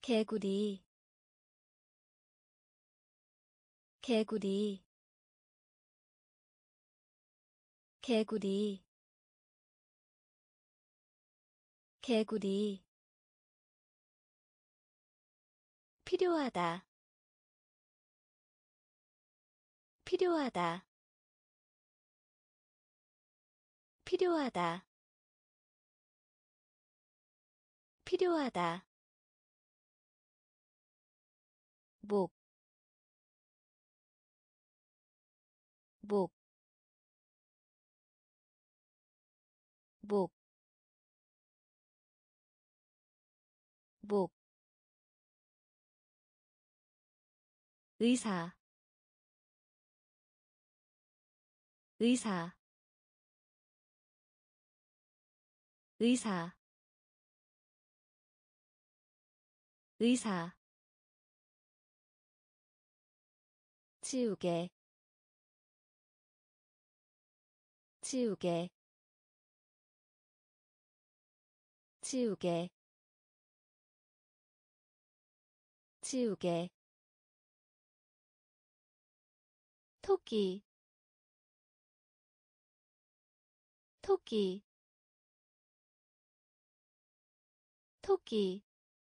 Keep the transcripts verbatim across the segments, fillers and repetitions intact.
개구리 개구리 개구리 개구리 필요하다 필요하다 필요하다 필요하다 목, 목, 목, 목, 의사, 의사, 의사, 의사, 치우개, 치우개, 치우개, 치우개, 토끼, 토끼, 토끼,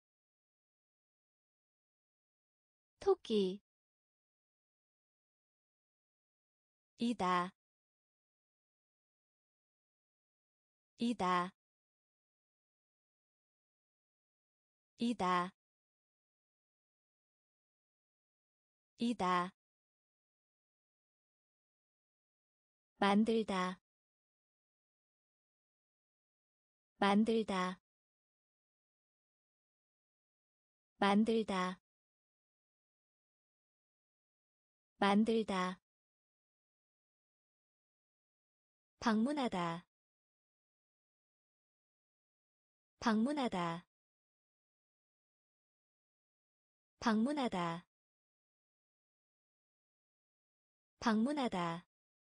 토끼, 이다, 이다, 이다, 이다, 만들다, 만들다, 만들다, 만들다, 방문하다, 방문하다, 방문하다, 방문하다,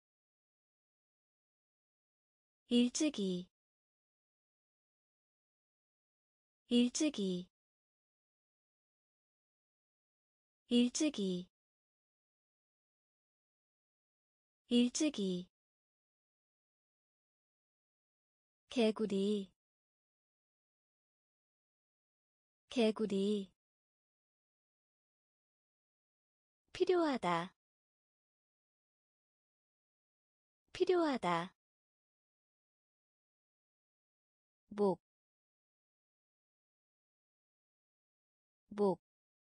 일찍이, 일찍이, 일찍이, 일찍이, 개구리, 개구리, 필요하다, 필요하다, 목, 목,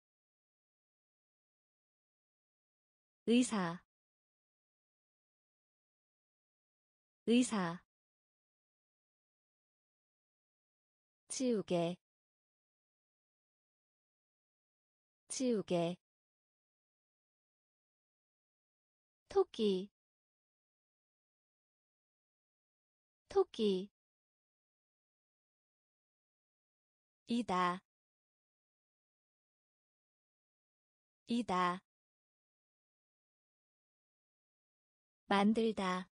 의사, 의사, 치우개, 치우개, 토끼, 토끼, 이다, 이다, 만들다,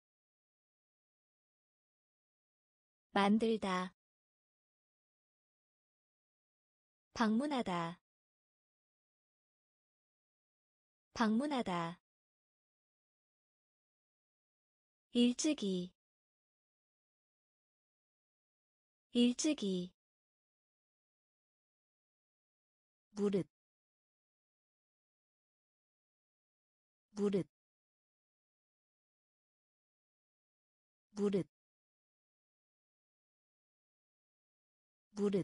만들다, 방문하다, 방문하다, 일찍이, 일찍이, 무릇, 무릇, 무릇, 무릇,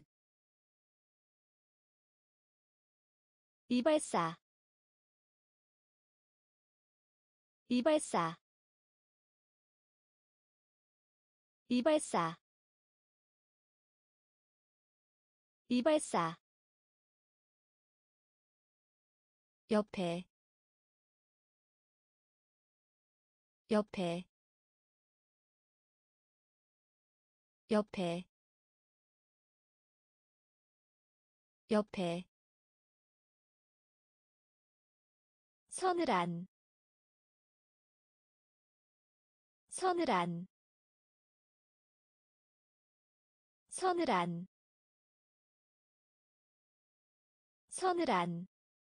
이발사, 이발사, 이발사, 이발사, 옆에, 옆에, 옆에, 옆에, 서늘한, 서늘한, 서늘한, 서늘한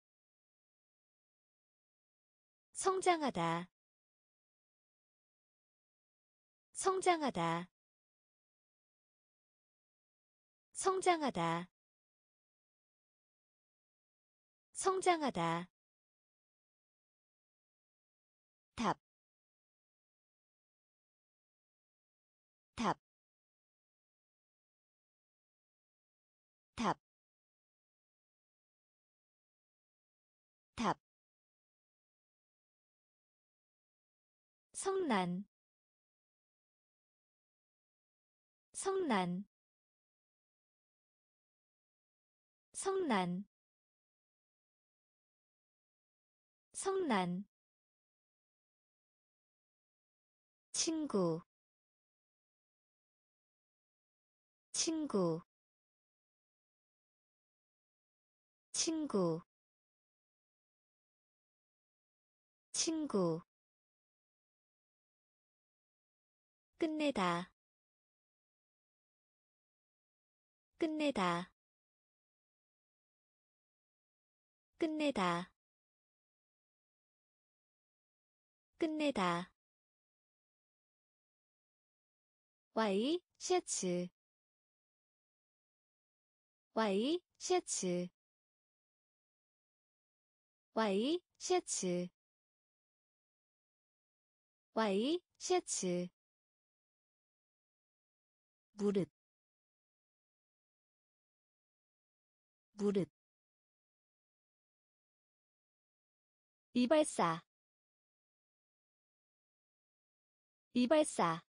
성장하다 성장하다 성장하다 성장하다 답, 답, 답, 답. 성난, 성난, 성난, 성난. 친구, 친구, 친구, 친구. 끝내다, 끝내다, 끝내다, 끝내다. 와이 셔츠, 와이 셔츠, 와이 셔츠, 와이 셔츠. 무릇, 무릇. 이발사, 이발사.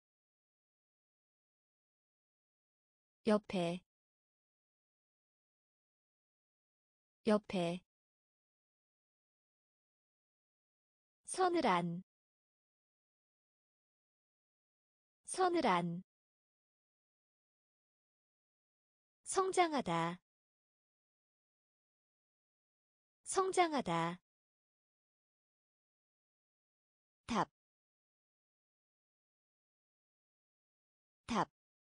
옆에, 옆에. 서늘한, 서늘한. 성장하다, 성장하다. 답, 답.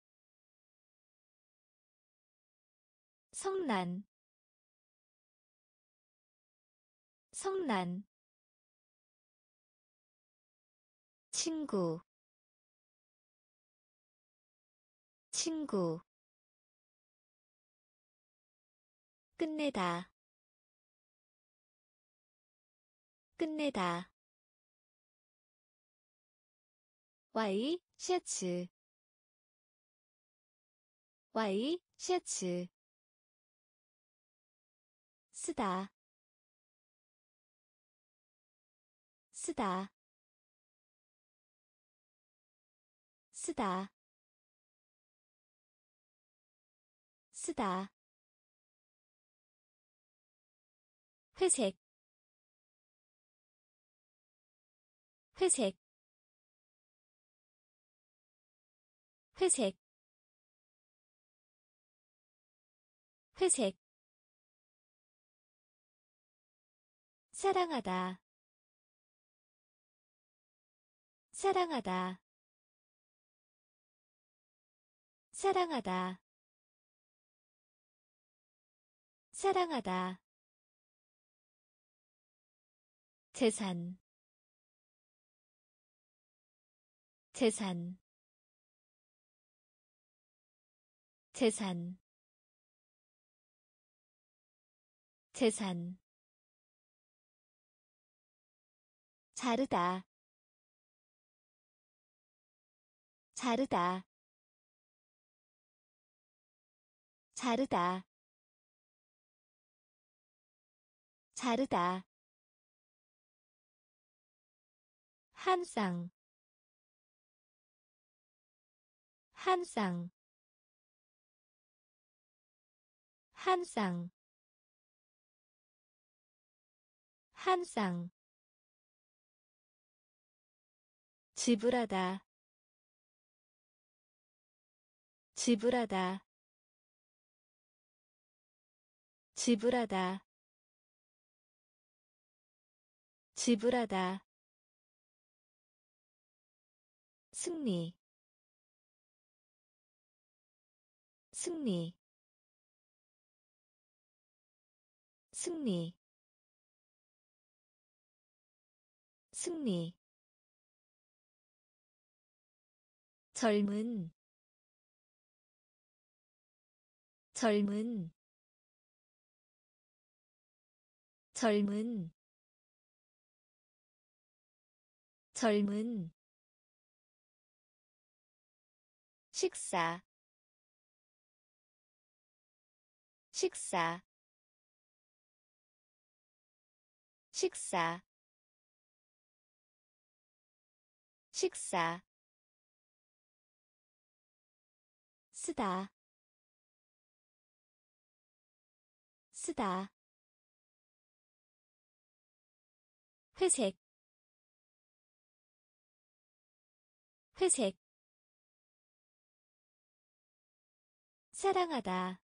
성난, 성난. 친구, 친구. 끝내다, 끝내다. 와이 셔츠, 와이 셔츠. 쓰다, 쓰다, 쓰다, 쓰다. 회색, 회색, 회색, 회색. 사랑하다, 사랑하다, 사랑하다, 사랑하다. 재산, 재산, 재산, 재산. 자르다, 자르다, 자르다, 자르다. 한 쌍, 한 쌍, 한 쌍, 한 쌍. 지불하다, 지불하다, 지불하다, 지불하다. 승리, 승리, 승리 승리 젊은 젊은 젊은 젊은 식사 식사 식사 식사 쓰다 쓰다 회색 회색 사랑하다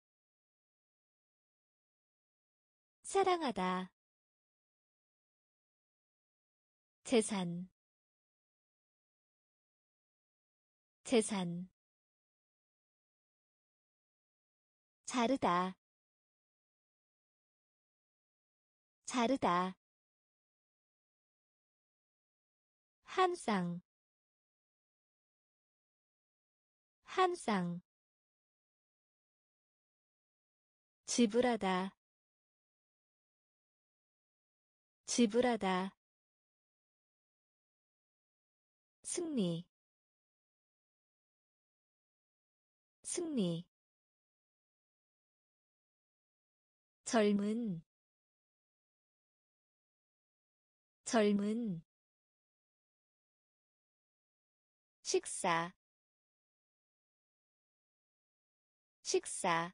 사랑하다 재산 재산 자르다 자르다 한 쌍 한 쌍 지불하다 지불하다 승리 승리 젊은 젊은 식사 식사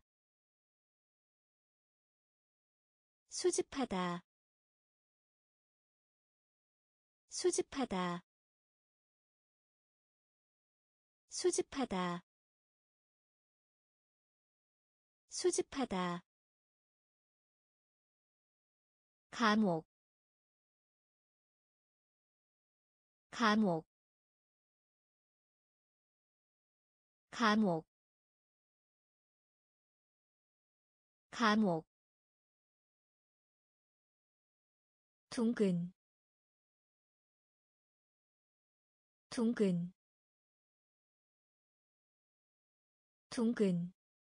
수집하다 수집하다 수집하다 수집하다 감옥 감옥 감옥 감옥 둥근 둥근 둥근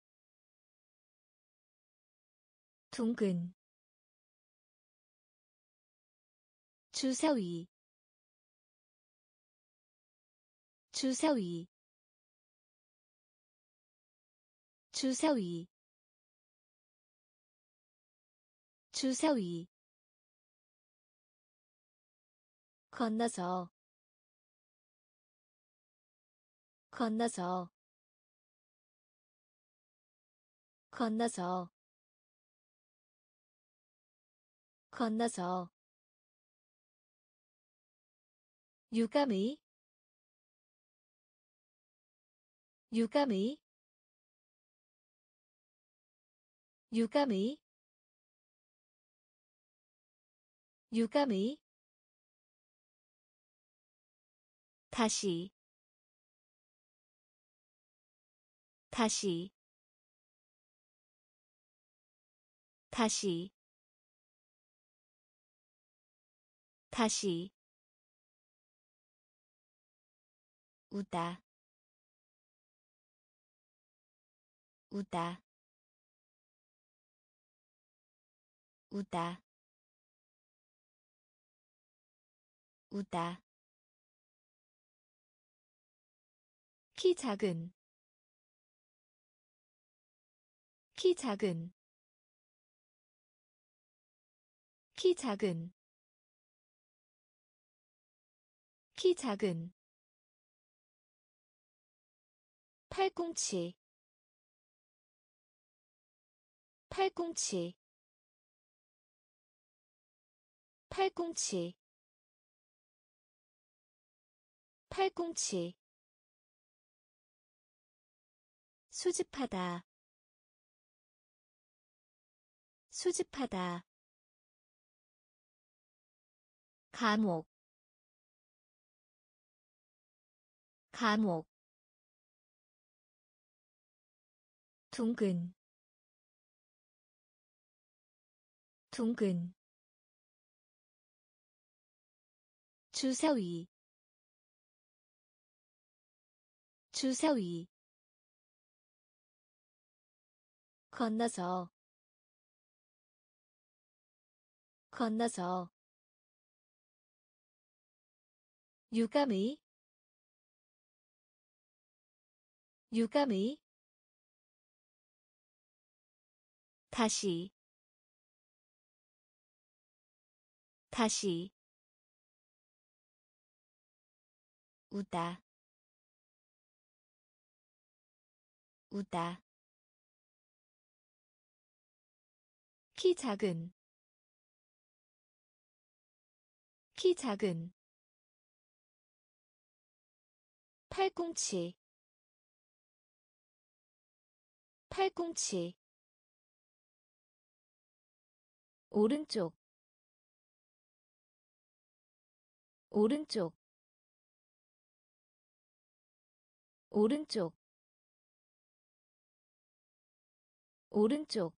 둥근 주사위 주사위 주사위 주사위 건너서 건너서 건너서 건너서 유감의 유감의 유감의 유감의 다시 다시 다시 다시 우다 우다 우다 우다 키 작은 키 작은 키 작은 키 작은 팔꿈치 팔꿈치 팔꿈치 팔꿈치 수집하다 수집하다 감옥 감옥 둥근 둥근 주사위 주사위 건너서 건너서 유감의 유감의 다시 다시 우다 우다 키 작은 키 작은 팔꿈치 팔꿈치 오른쪽 오른쪽 오른쪽 오른쪽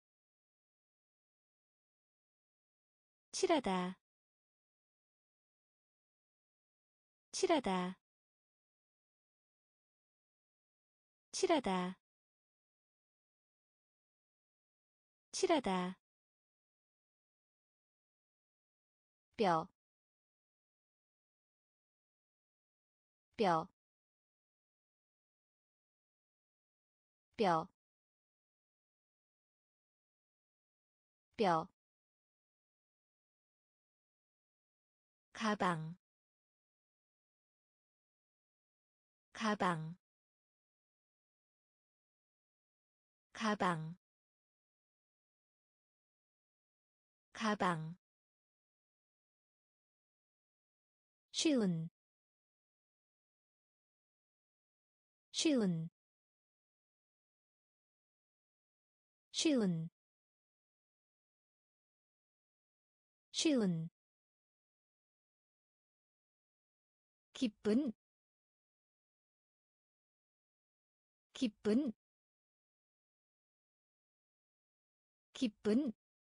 칠하다 칠하다 칠하다 칠하다 뼈, 뼈, 뼈, 뼈, 가방, 가방, 가방, 가방, 쉬운, 쉬운, 쉬운, 쉬운, 기쁜, 기쁜, 기쁜,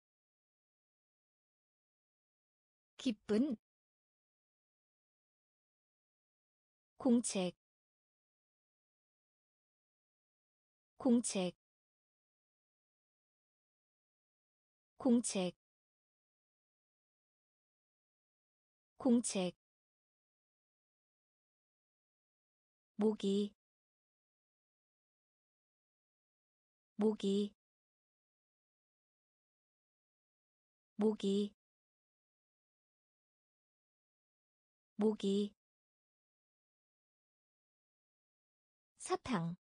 기쁜, 공책, 공책, 공책, 공책, 모기, 모기, 모기, 모기, 사탕,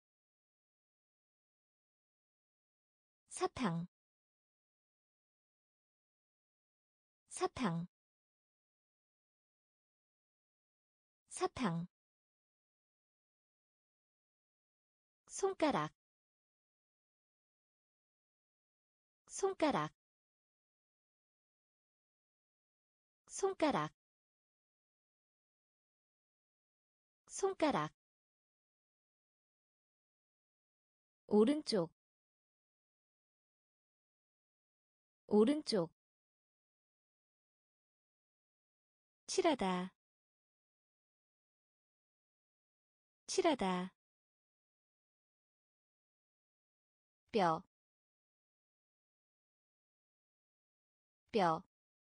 사탕, 사탕, 사탕, 손가락, 손가락, 손가락, 손가락, 오른쪽, 오른쪽, 칠하다, 칠하다, 뼈, 뼈,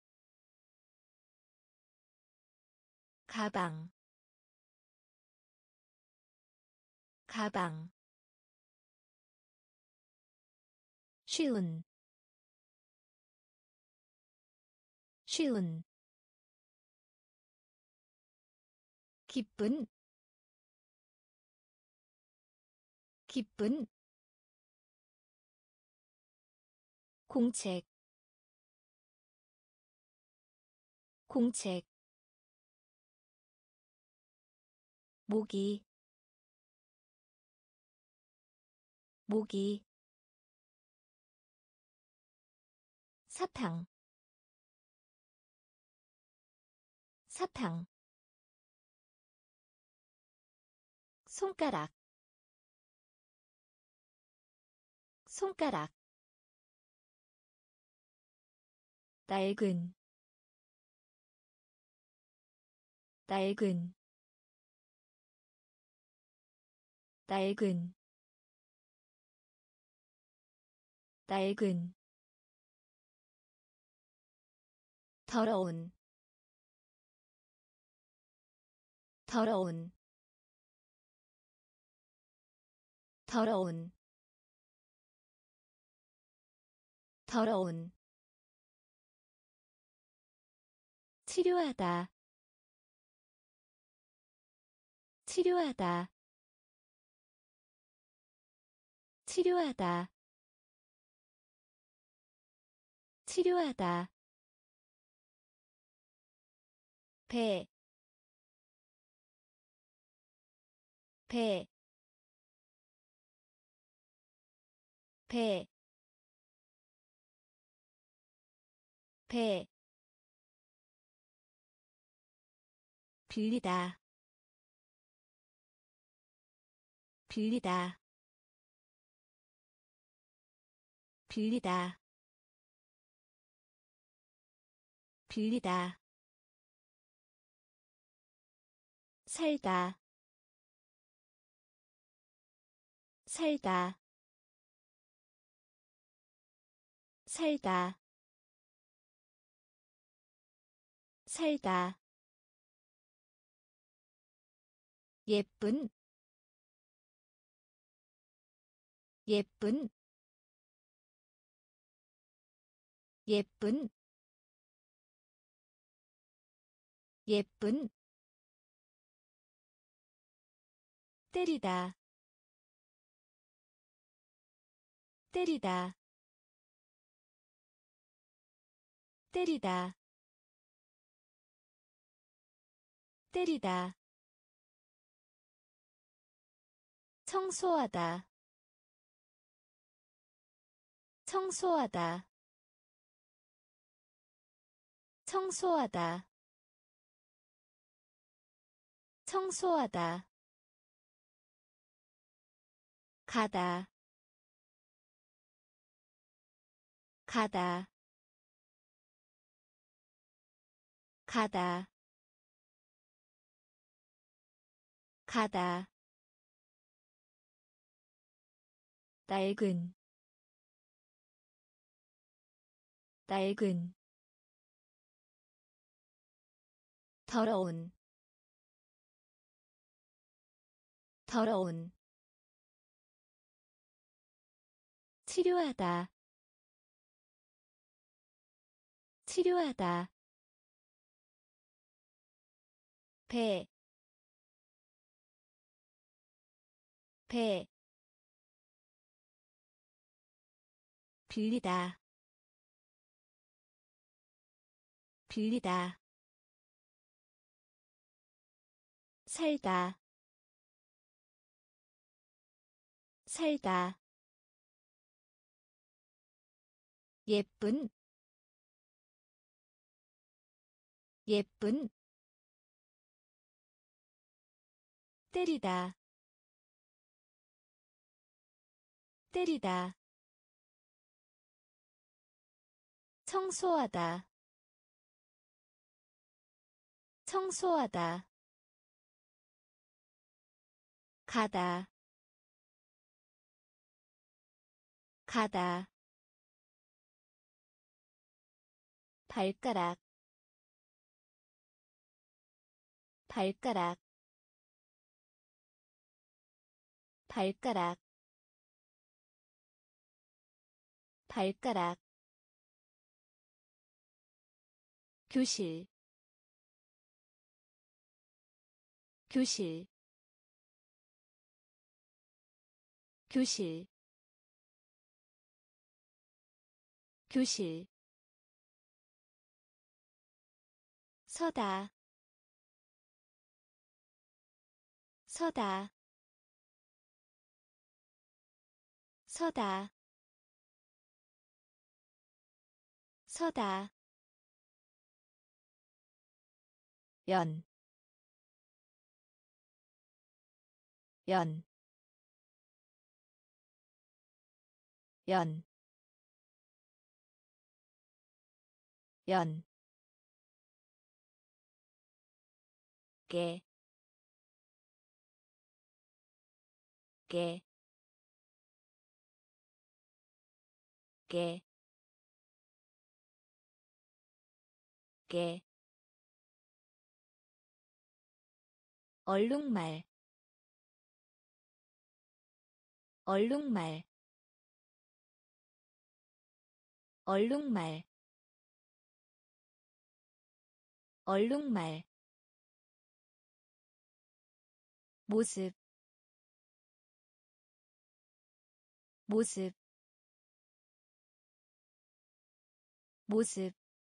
가방, 가방, 쉬운, 쉬운, 기쁜, 기쁜, 공책, 공책, 모기, 모기, 사탕, 사탕, 손가락, 손가락, 낡은 낡은 낡은 낡은 더러운 더러운 더러운 더러운 치료하다 치료하다 치료하다 치료하다 배, 배, 배, 배, 빌리다, 빌리다, 빌리다, 빌리다, 살다, 살다, 살다, 살다, 예쁜, 예쁜, 예쁜, 예쁜, 때리다, 때리다, 때리다, 때리다, 청소하다, 청소하다, 청소하다, 청소하다, 가다, 가다, 가다, 가다, 낡은, 낡은, 더러운, 더러운, 치료하다, 치료하다, 배, 배, 빌리다, 빌리다, 살다, 살다, 예쁜, 예쁜, 때리다, 때리다, 청소하다, 청소하다, 가다, 가다, 발가락, 발가락, 발가락, 발가락, 교실, 교실, 교실, 교실, 서다, 서다, 서다, 서다, 연, 연, 연, 연, 개, 개, 개, 개, 얼룩말, 얼룩말, 얼룩말, 얼룩말, 모습, 모습, 모습,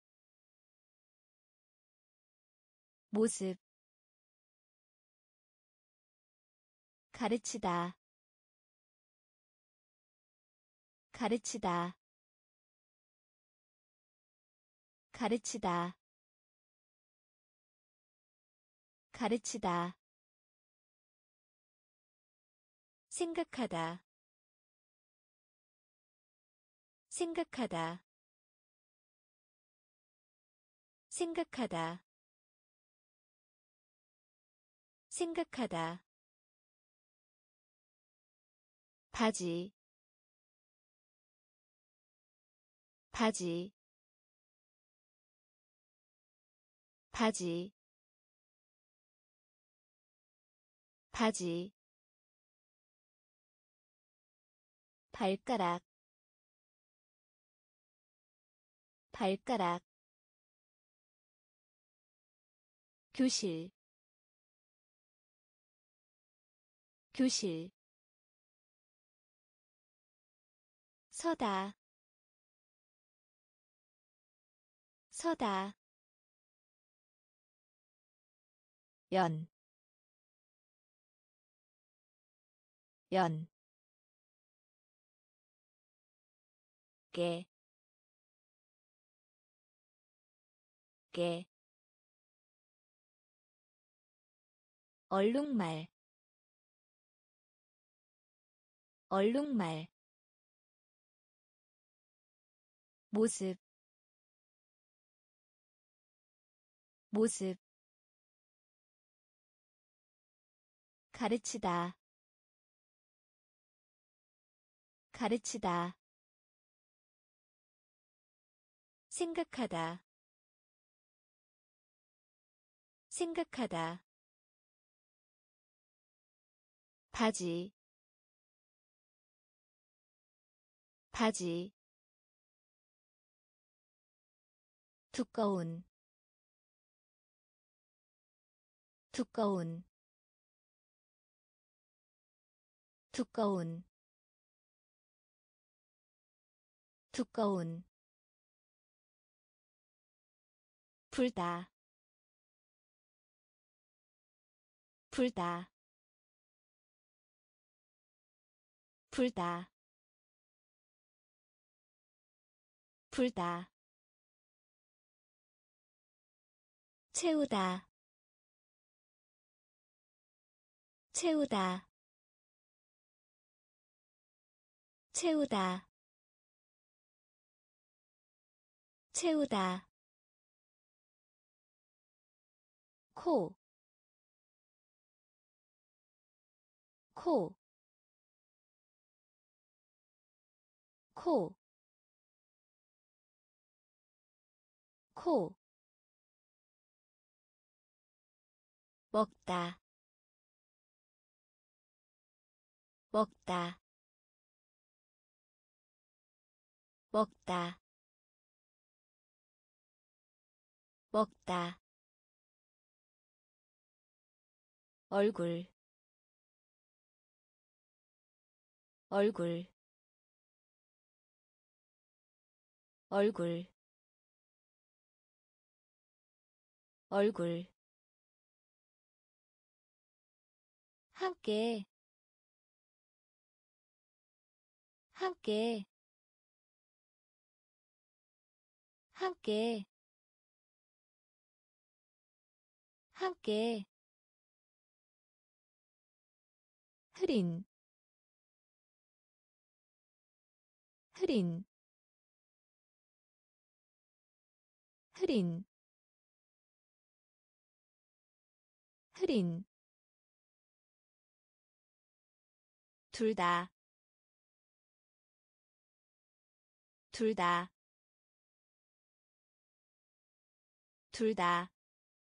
모습, 가르치다, 가르치다, 가르치다, 가르치다, 생각하다, 생각하다, 생각하다, 생각하다, 바지, 바지, 바지, 바지, 발가락, 발가락, 교실, 교실, 서다, 서다, 연, 연, 개, 개, 얼룩말, 얼룩말, 모습, 모습, 가르치다, 가르치다, 생각하다, 생각하다, 바지, 바지, 두꺼운, 두꺼운, 두꺼운, 두꺼운, 불다, 불다, 불다, 불다, 채우다, 채우다, 채우다, 채우다, 코, 코, 코, 코, 먹다, 먹다, 먹다, 먹다, 얼굴, 얼굴, 얼굴, 얼굴, 함께, 함께, 함께, 함께, 흐린, 흐린, 흐린 흐린 둘 다 둘 다 둘 다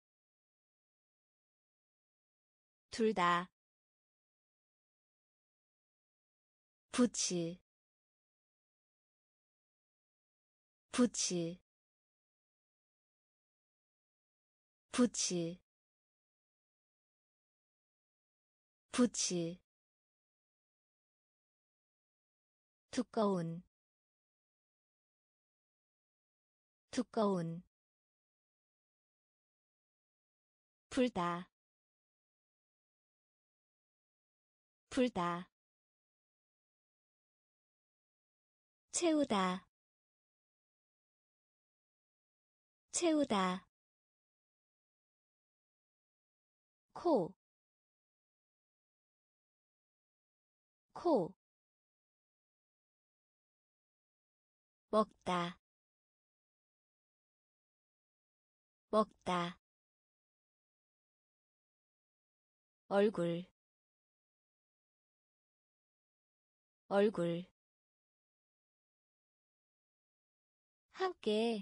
둘 다 부치 부치 부치 부치 두꺼운 두꺼운 불다 불다 채우다 채우다 코, 코 먹다 먹다 얼굴 얼굴 함께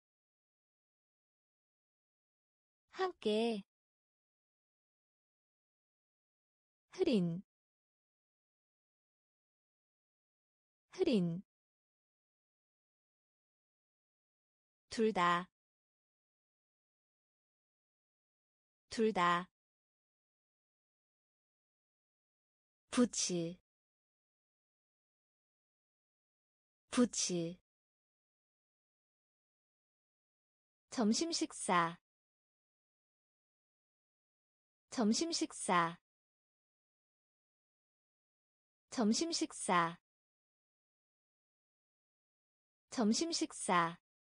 함께 흐린 흐린 둘 다 둘 다 부치 부치 점심 식사 점심 식사 점심 식사 점심 식사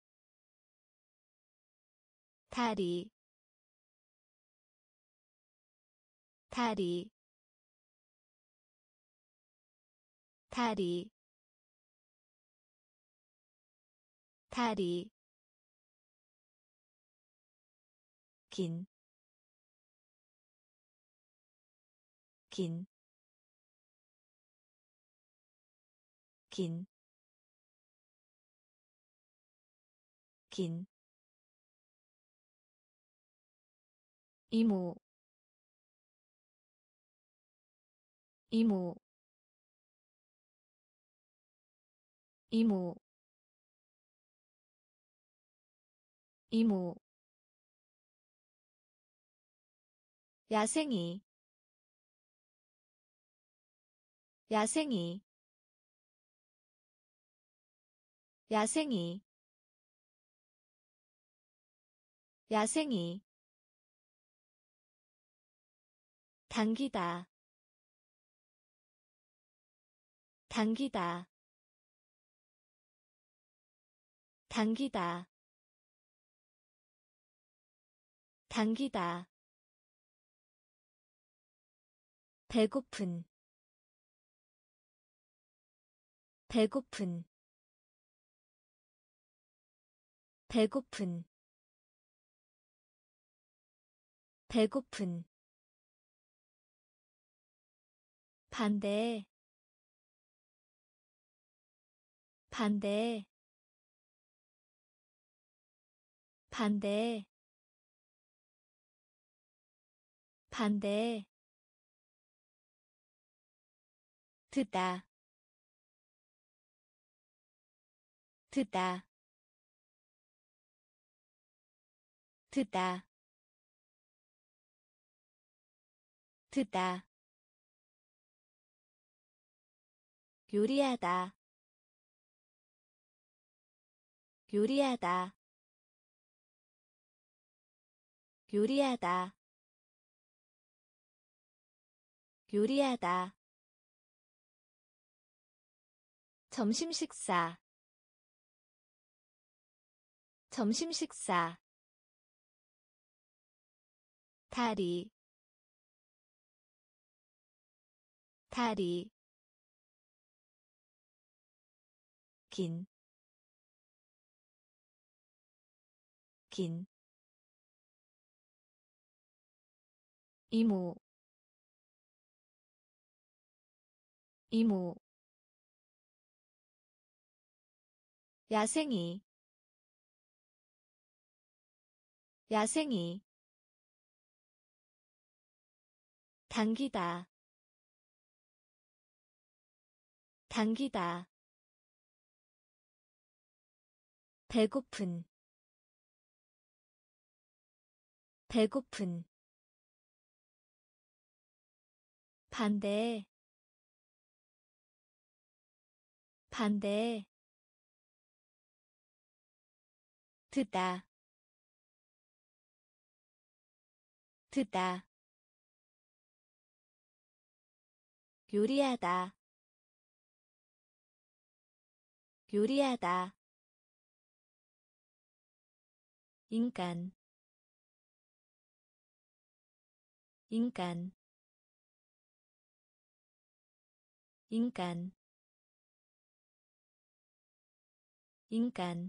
다리 다리 다리 다리 긴, 긴, 긴, 긴, 이모, 이모, 이모, 이모, 야생이, 야생이, 야생이, 야생이, 당기다, 당기다, 당기다, 당기다, 배고픈, 배고픈, 배고픈, 배고픈, 반대, 반대, 반대, 반대, 듣다, 듣다, 듣다, 듣다, 요리하다, 요리하다, 요리하다, 요리하다, 점심 식사, 점심 식사, 다리, 다리, 긴, 긴 이모 이모 야생이 야생이 당기다 당기다 배고픈 배고픈 반대 반대 듣다 듣다 요리하다 요리하다 인간 인간 인간 인간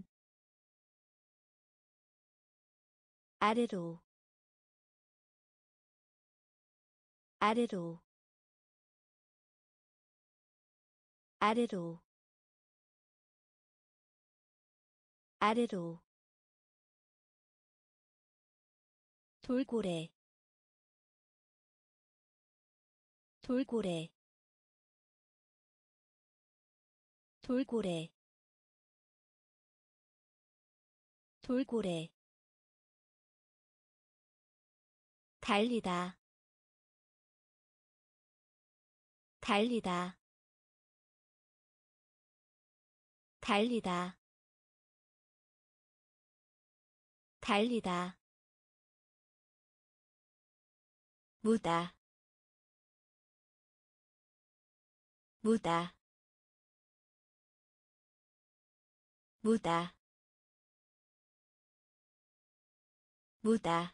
아래로 아래로 아래로 아래로 돌고래 돌고래 돌고래 돌고래 달리다 달리다 달리다 달리다 무다 무다 무다 무다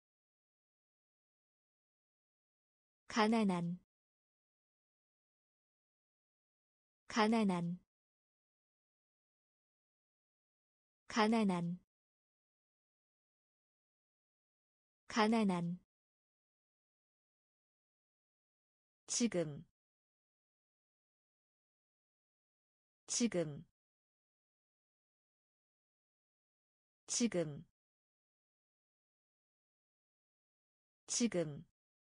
가난한 가난한 가난한 가난한 지금 지금 지금 지금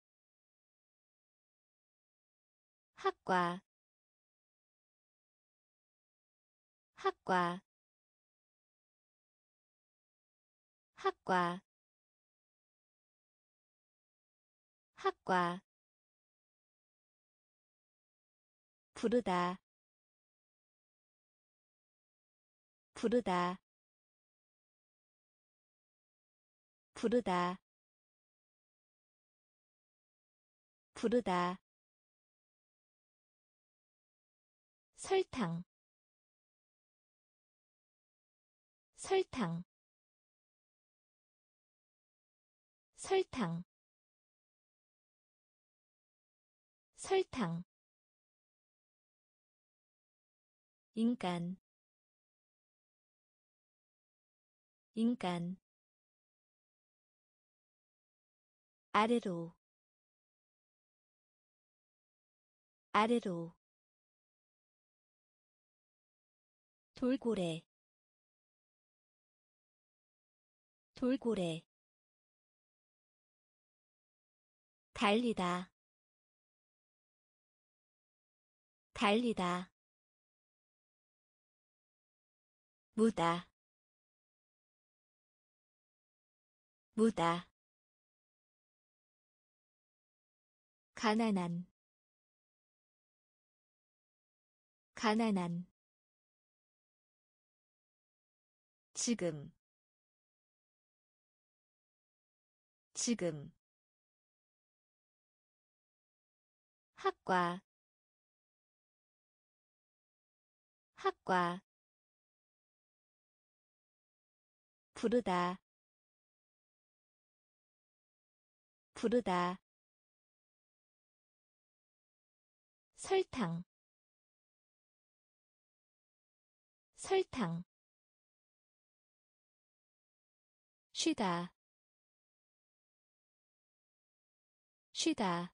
학과 학과 학과 학과 부르다 부르다 부르다 부르다 설탕 설탕 설탕 설탕 인간 인간 아래로 아래로 돌고래 돌고래 달리다 달리다 무다 무다 가난한 가난한 지금 지금 학과 학과 부르다 부르다 설탕 설탕 쉬다 쉬다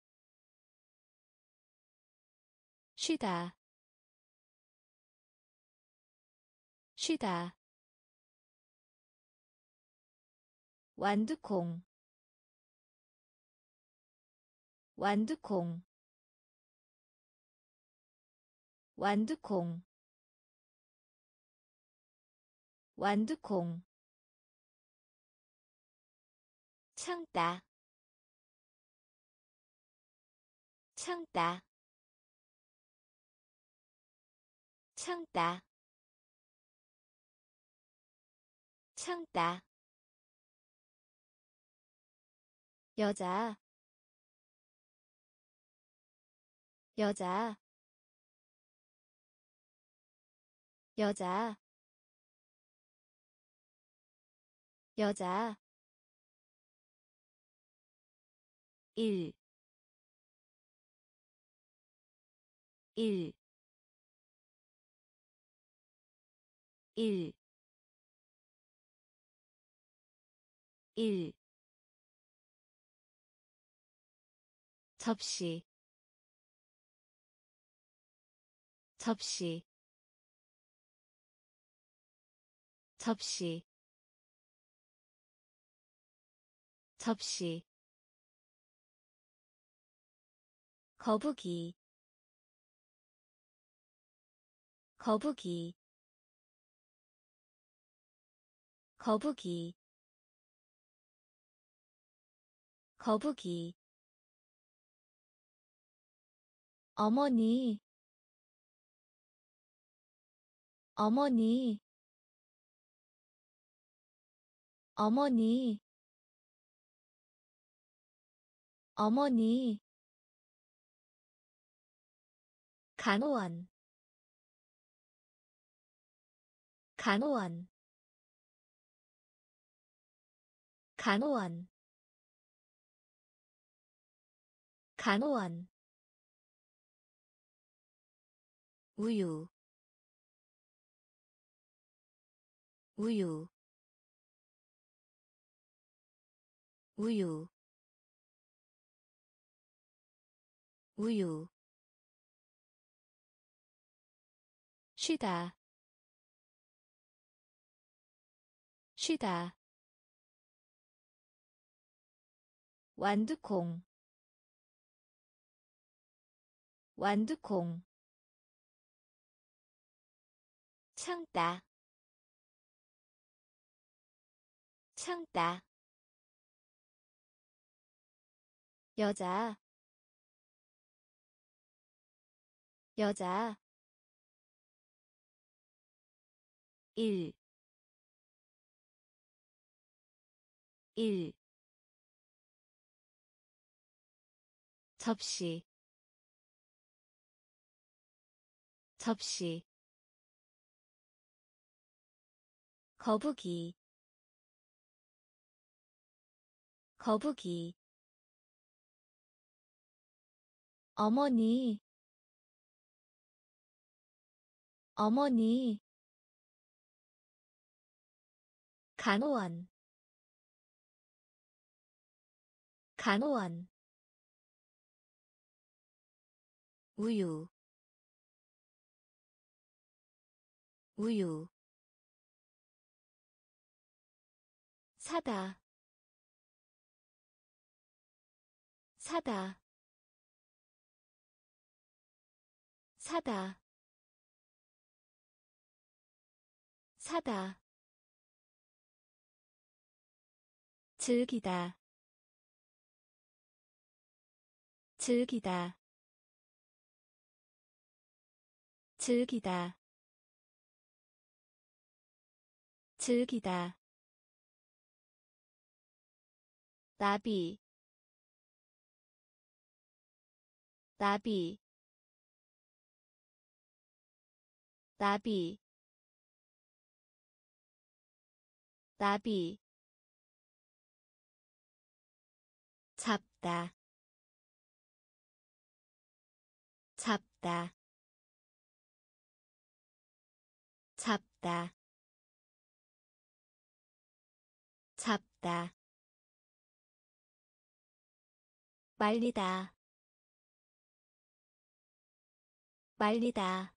쉬다 쉬다 완두콩 완두콩 완두콩 완두콩 참다 참다 참다 참다 여자 여자 여자 여자 일 일 일 일 접시 접시 접시 접시 거북이 거북이 거북이 거북이 어머니 어머니 어머니 어머니 간호원 간호원 간호원 간호원 우유 우유 우유 우유 쉬다 쉬다 완두콩 완두콩 참다 참다 여자 여자 일 일 접시 접시 거북이 거북이 어머니 어머니 간호원 간호원 우유 우유 사다 사다 사다 사다 즐기다 즐기다 즐기다 즐기다 나비 나비 나비 나비 잡다 잡다 잡다 잡다 말리다 말리다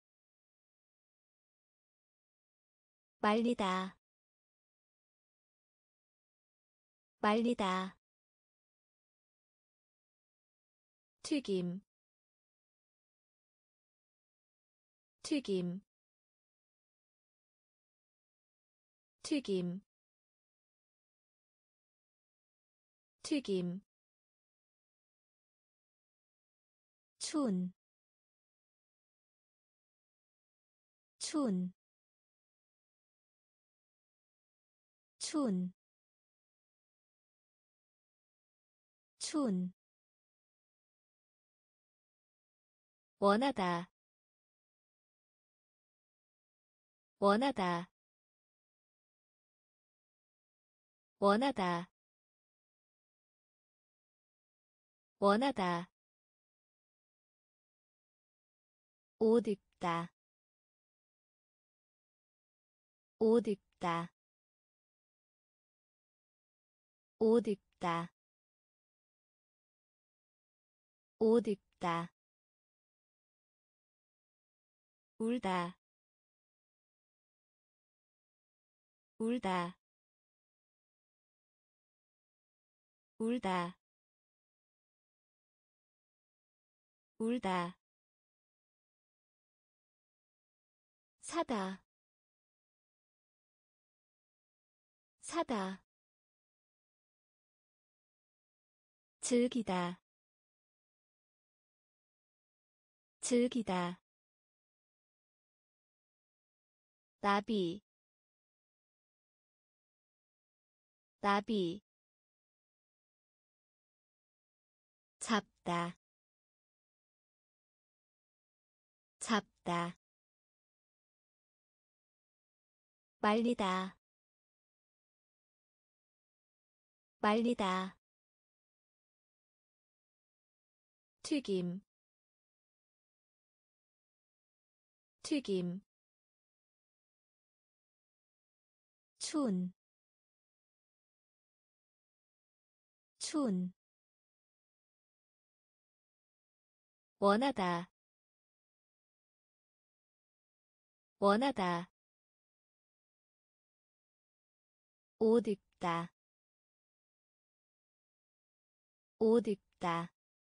말리다 말리다 튀김 튀김 튀김 튀김 춘, 춘, 춘, 춘, 원하다, 원하다, 원하다, 원하다, 옷 입다, 옷 입다, 옷 입다, 옷 입다, 울다, 울다, 울다, 울다, 사다, 사다, 즐기다, 즐기다, 나비, 나비, 잡다, 잡다, 말리다, 말리다, 튀김, 튀김, 춘, 춘, 원하다, 원하다, 옷 입다, 옷 입다,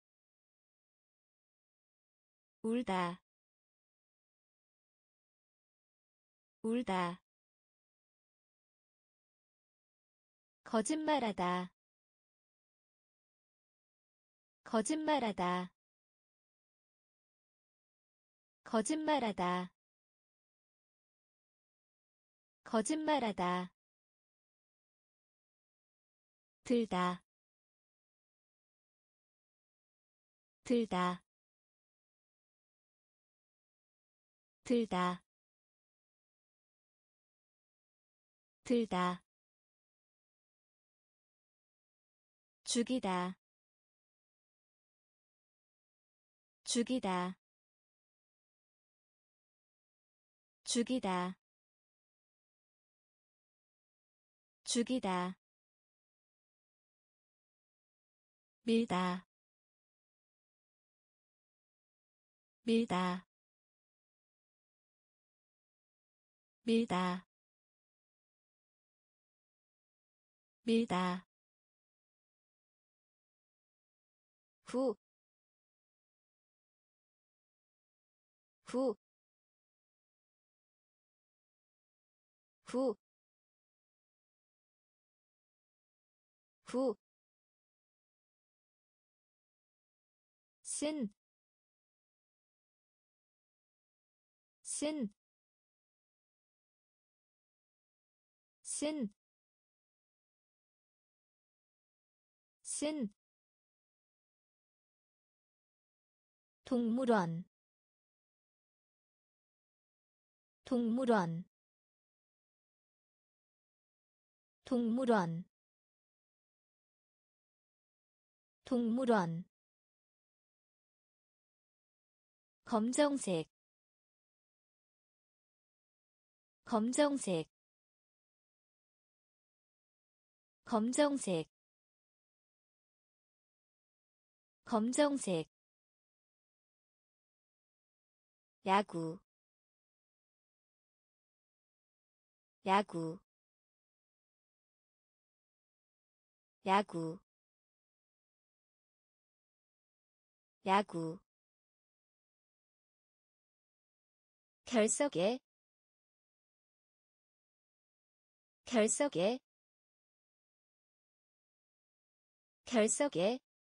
울다, 울다, 거짓말하다, 거짓말하다, 거짓말하다, 거짓말하다, 들다, 들다, 들다, 들다, 죽이다, 죽이다, 죽이다, 죽이다, 밀다, 밀다, 밀다, 밀다, 후, 후, 후, 후, 쓴, 쓴, 쓴, 쓴, 동물원, 동물원, 동물원, 동물원, 검정색, 검정색, 검정색 검정색 야구 야구 야구 야구 결석에 결석에 결석에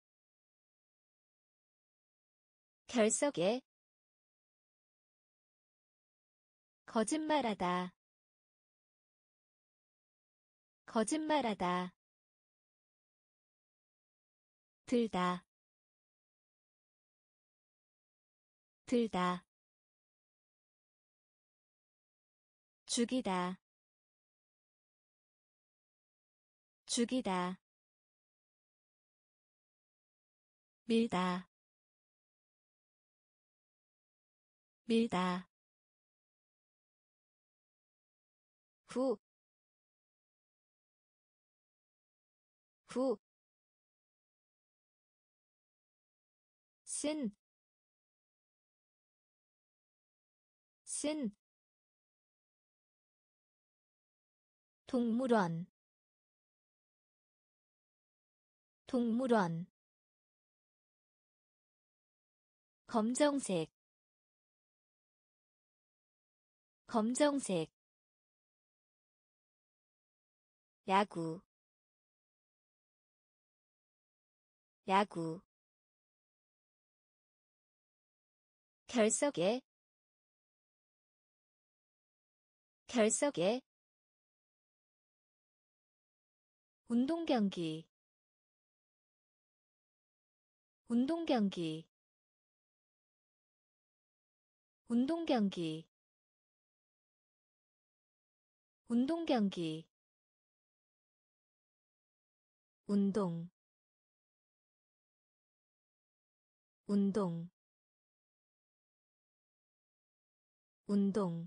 결석에 거짓말하다 거짓말하다 들다 들다 죽이다 죽이다 밀다 밀다 후, 후, 쓴, 쓴, 동물원, 동물원, 검정색, 검정색, 야구, 야구, 결석에, 결석에, 운동경기, 운동경기, 운동경기, 운동경기, 운동, 운동, 운동,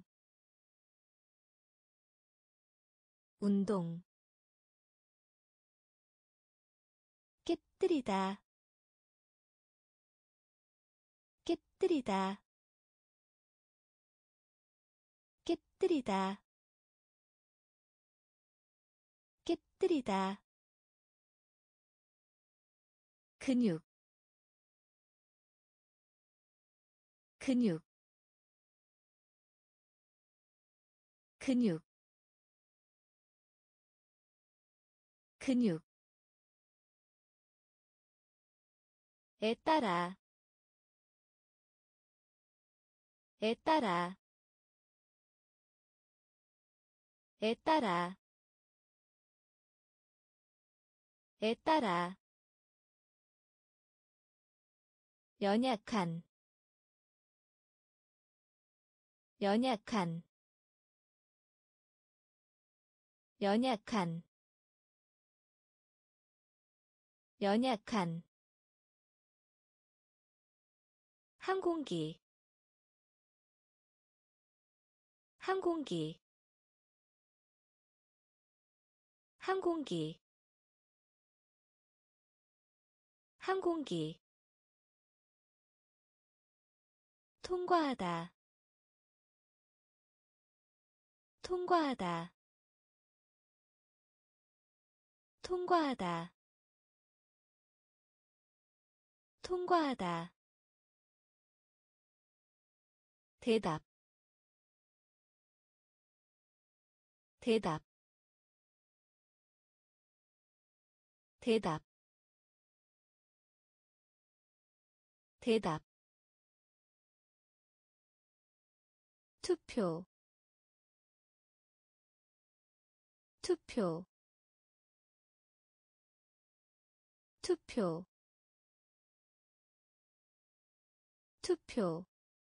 운동, 깨뜨리다, 깨뜨리다, 깨뜨리다, 깨뜨리다, 근육, 근육, 근육, 근육, 에 따라, 에 따라, 에 따라, 에 따라, 연약한, 연약한, 연약한, 연약한, 항공기, 항공기, 항공기, 항공기, 통과하다, 통과하다, 통과하다, 통과하다, 대답, 대답, 대답, 대답, 투표, 투표, 투표, 투표,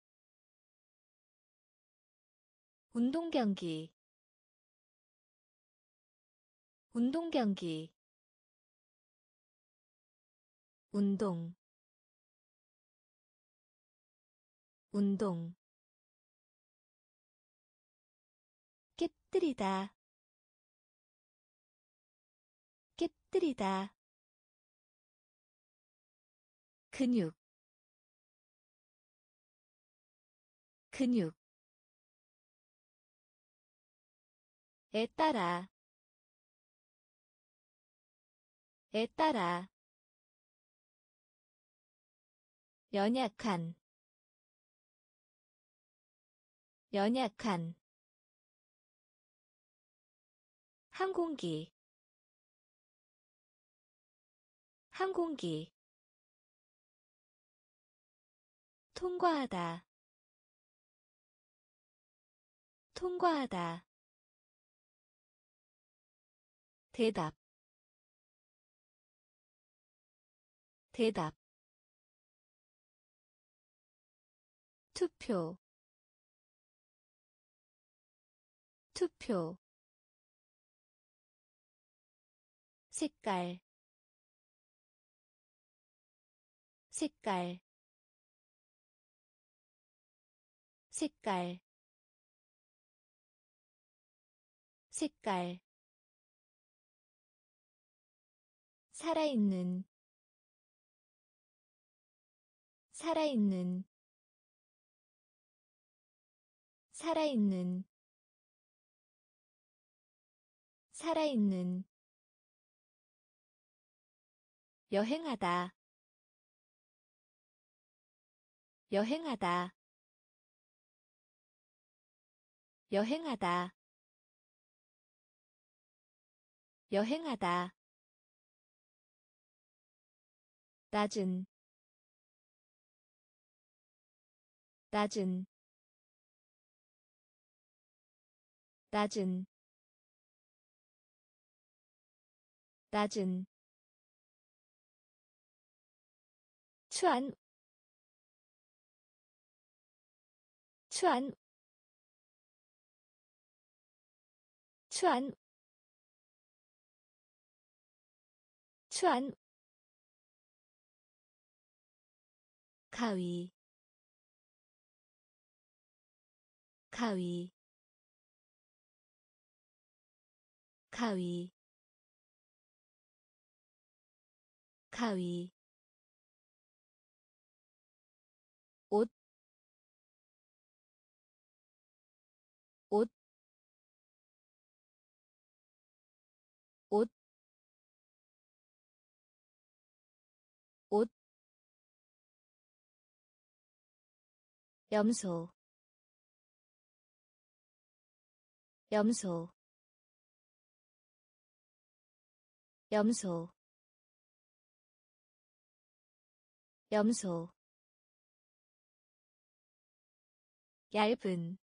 운동경기, 운동경기, 운동, 운동, 깨뜨리다, 퍼뜨리다 근육 근육 에 따라 에 따라 연약한 연약한 항공기 항공기 통과하다 통과하다 대답 대답 투표 투표 색깔 색깔 색깔 색깔 살아있는 살아있는 살아있는 살아있는 여행하다 여행하다 여행하다 여행하다 낮은 낮은 낮은 낮은 추안 추안 추안 추안 가위 가위 가위 가위 옷, 옷, 옷, 옷, 염소, 염소, 염소, 염소, 얇은,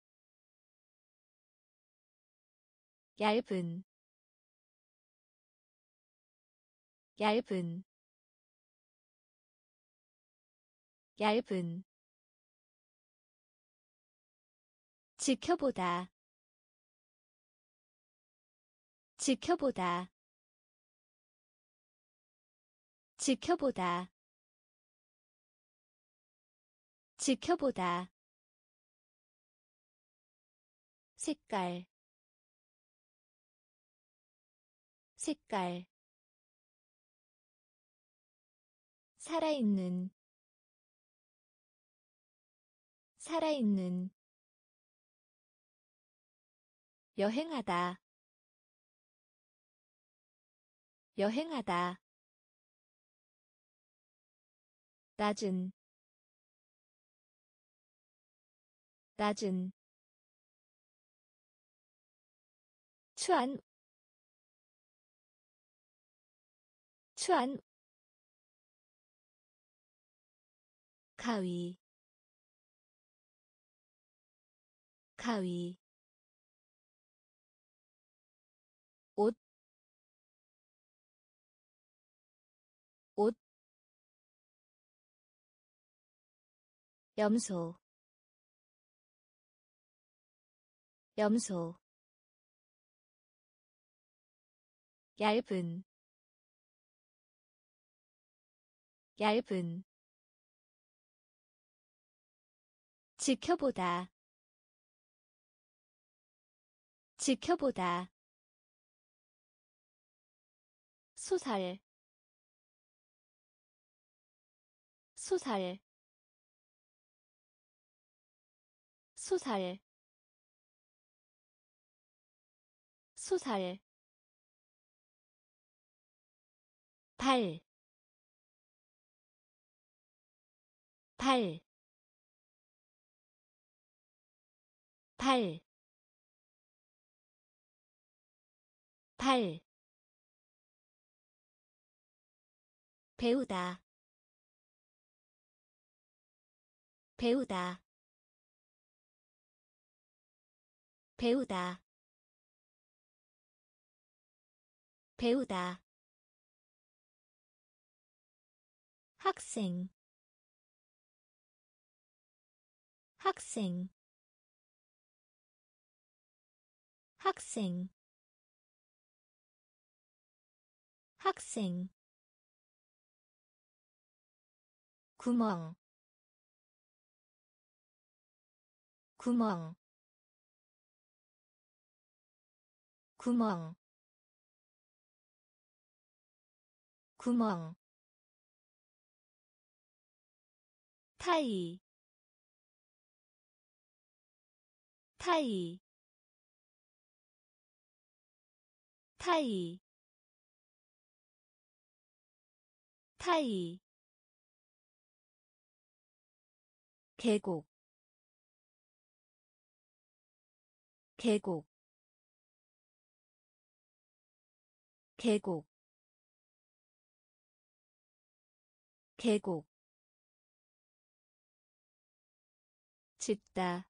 얇은, 얇은, 얇은, 지켜보다, 지켜보다, 지켜보다, 지켜보다, 색깔, 색깔, 살아있는, 살아있는, 여행하다, 여행하다, 낮은, 낮은, 추안, 추안, 가위, 가위, 옷, 옷, 염소, 염소, 얇은, 얇은, 지켜보다, 지켜보다, 소살 소살 소살 소살 발, 발, 발, 발. 배우다, 배우다, 배우다, 배우다. 학생, 학생, 학생, 학생. 구멍, 구멍, 구멍, 구멍. 타이, 타이, 타이, 타이. 계곡, 계곡, 계곡, 계곡. 짓다,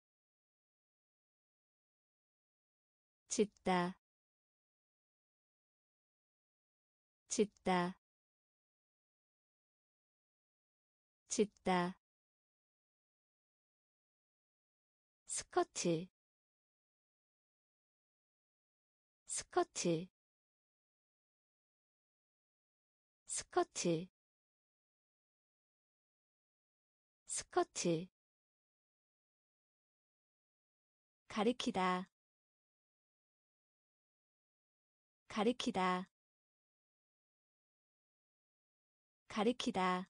짓다, 짓다, 짓다. 스커트, 스커트, 스커트, 스커트. 가리키다, 가리키다, 가리키다,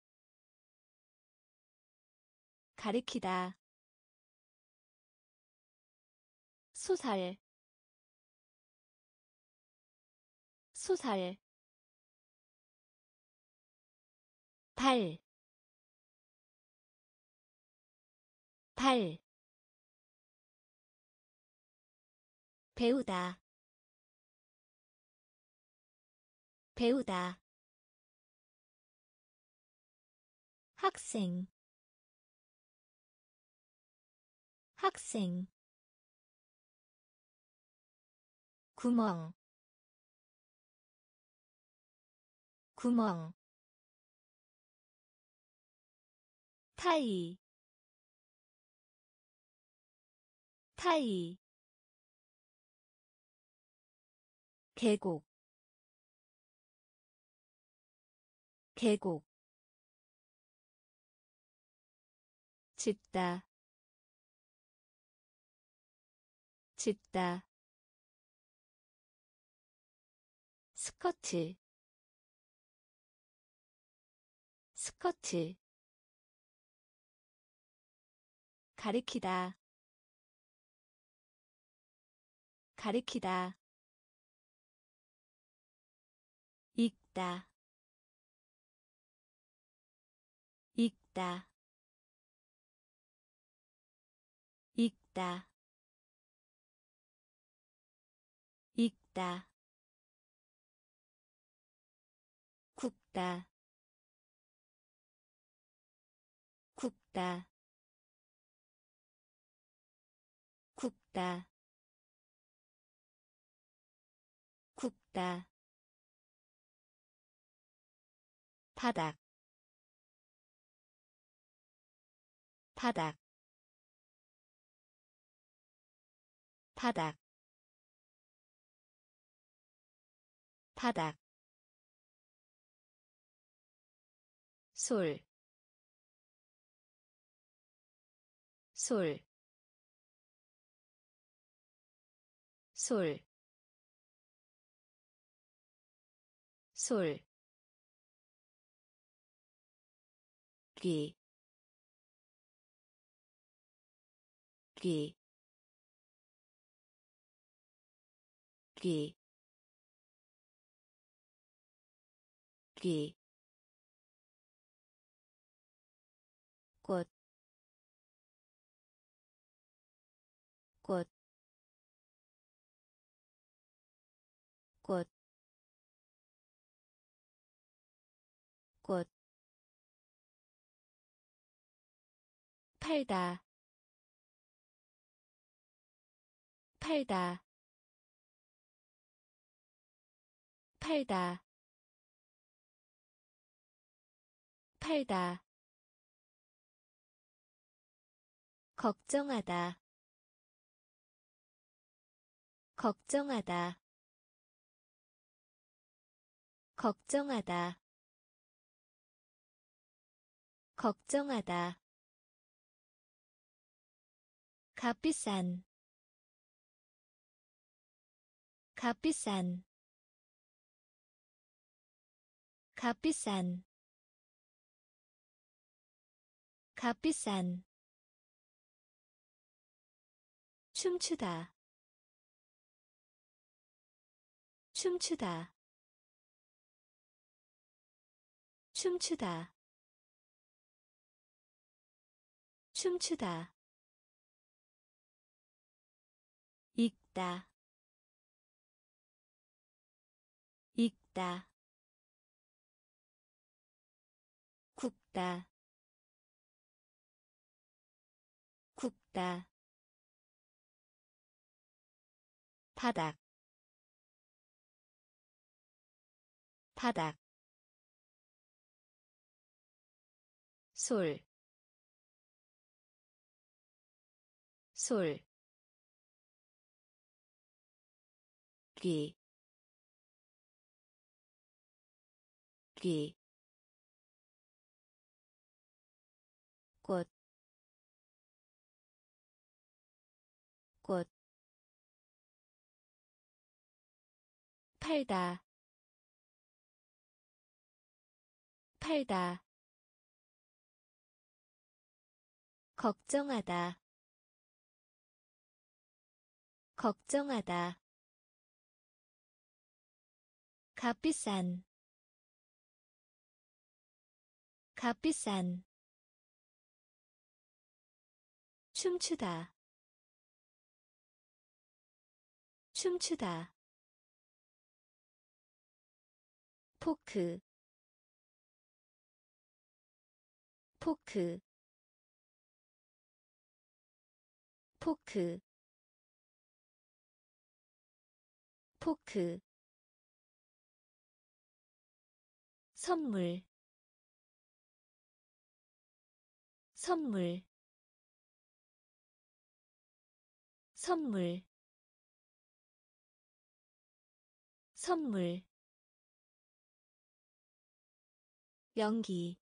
가리키다. 소살, 소살. 발, 발. 배우다, 배우다. 학생, 학생. 구멍, 구멍. 타이, 타이. 계곡, 계곡. 짓다, 짓다. 스커트, 스커트. 가리키다, 가리키다. 읽다, 읽다, 읽다, 읽다. 굽다, 굽다, 굽다, 굽다. 바닥, 바닥, 바닥, 바닥. 솔, 솔, 솔, 솔, 귀, 귀, 귀, 귀, 꽃, 꽃, 꽃, 꽃, 팔다, 팔다, 팔다, 팔다, 걱정하다, 걱정하다, 걱정하다, 걱정하다, 값비싼, 값비싼, 값비싼, 값비싼, 춤추다, 춤추다, 춤추다, 춤추다, 읽다, 읽다, 굽다, 굽다, 바닥, 바닥, 솔, 솔, 귀, 귀, 꽃, 꽃, 팔다, 팔다, 걱정하다, 걱정하다, 값비싼, 값비싼, 춤추다, 춤추다, 포크, 포크, 포크, 포크, 선물, 선물, 선물, 선물, 연기,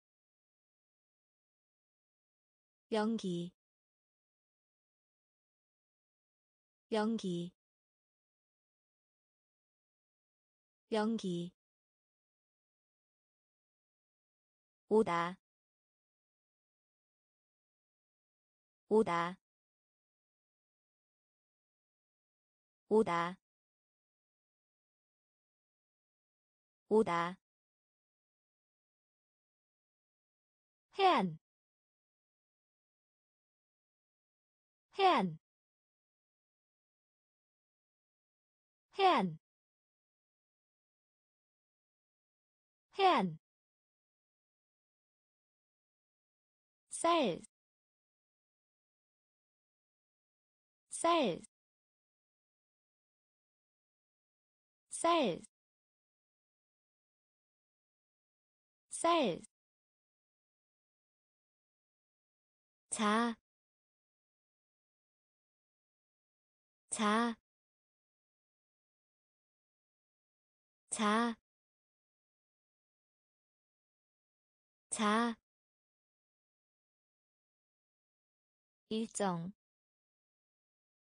연기, 연기, 연기, 오다, 오다, 오다, 오다, 해안, 해안, 해안, 해안, 쌀, 쌀, 쌀, 쌀, 자, 자, 자, 자, 일정,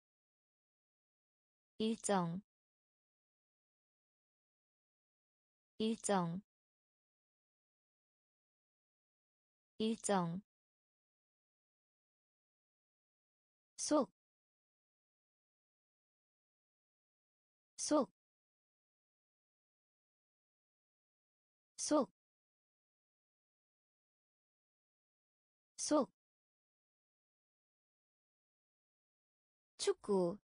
일정, 일정 일정 속, 속, 속, 속, 축구,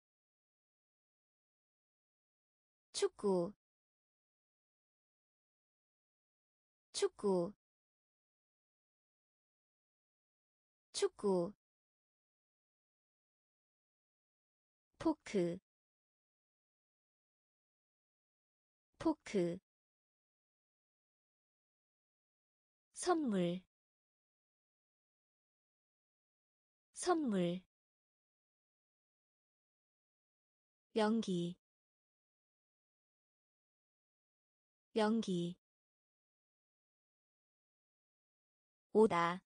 축구, 축구, 축구, 포크, 포크, 선물, 선물, 연기, 연기, 오다,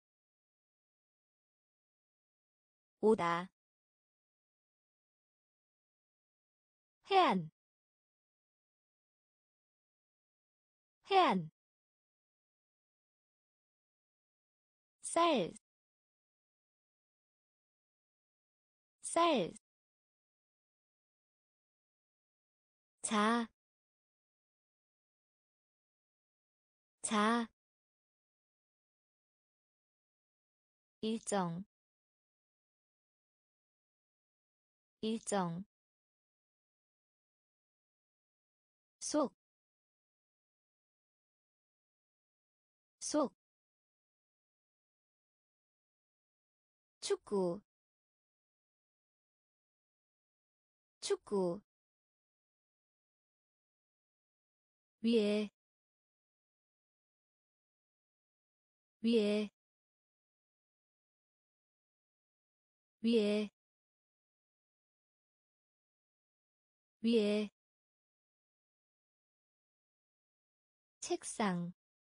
오다, 해안, 해안, 쌀, 쌀, 자, 자, 일정, 일정, 속, 속, 축구, 축구, 위에, 위에, 위에, 위에, 책상,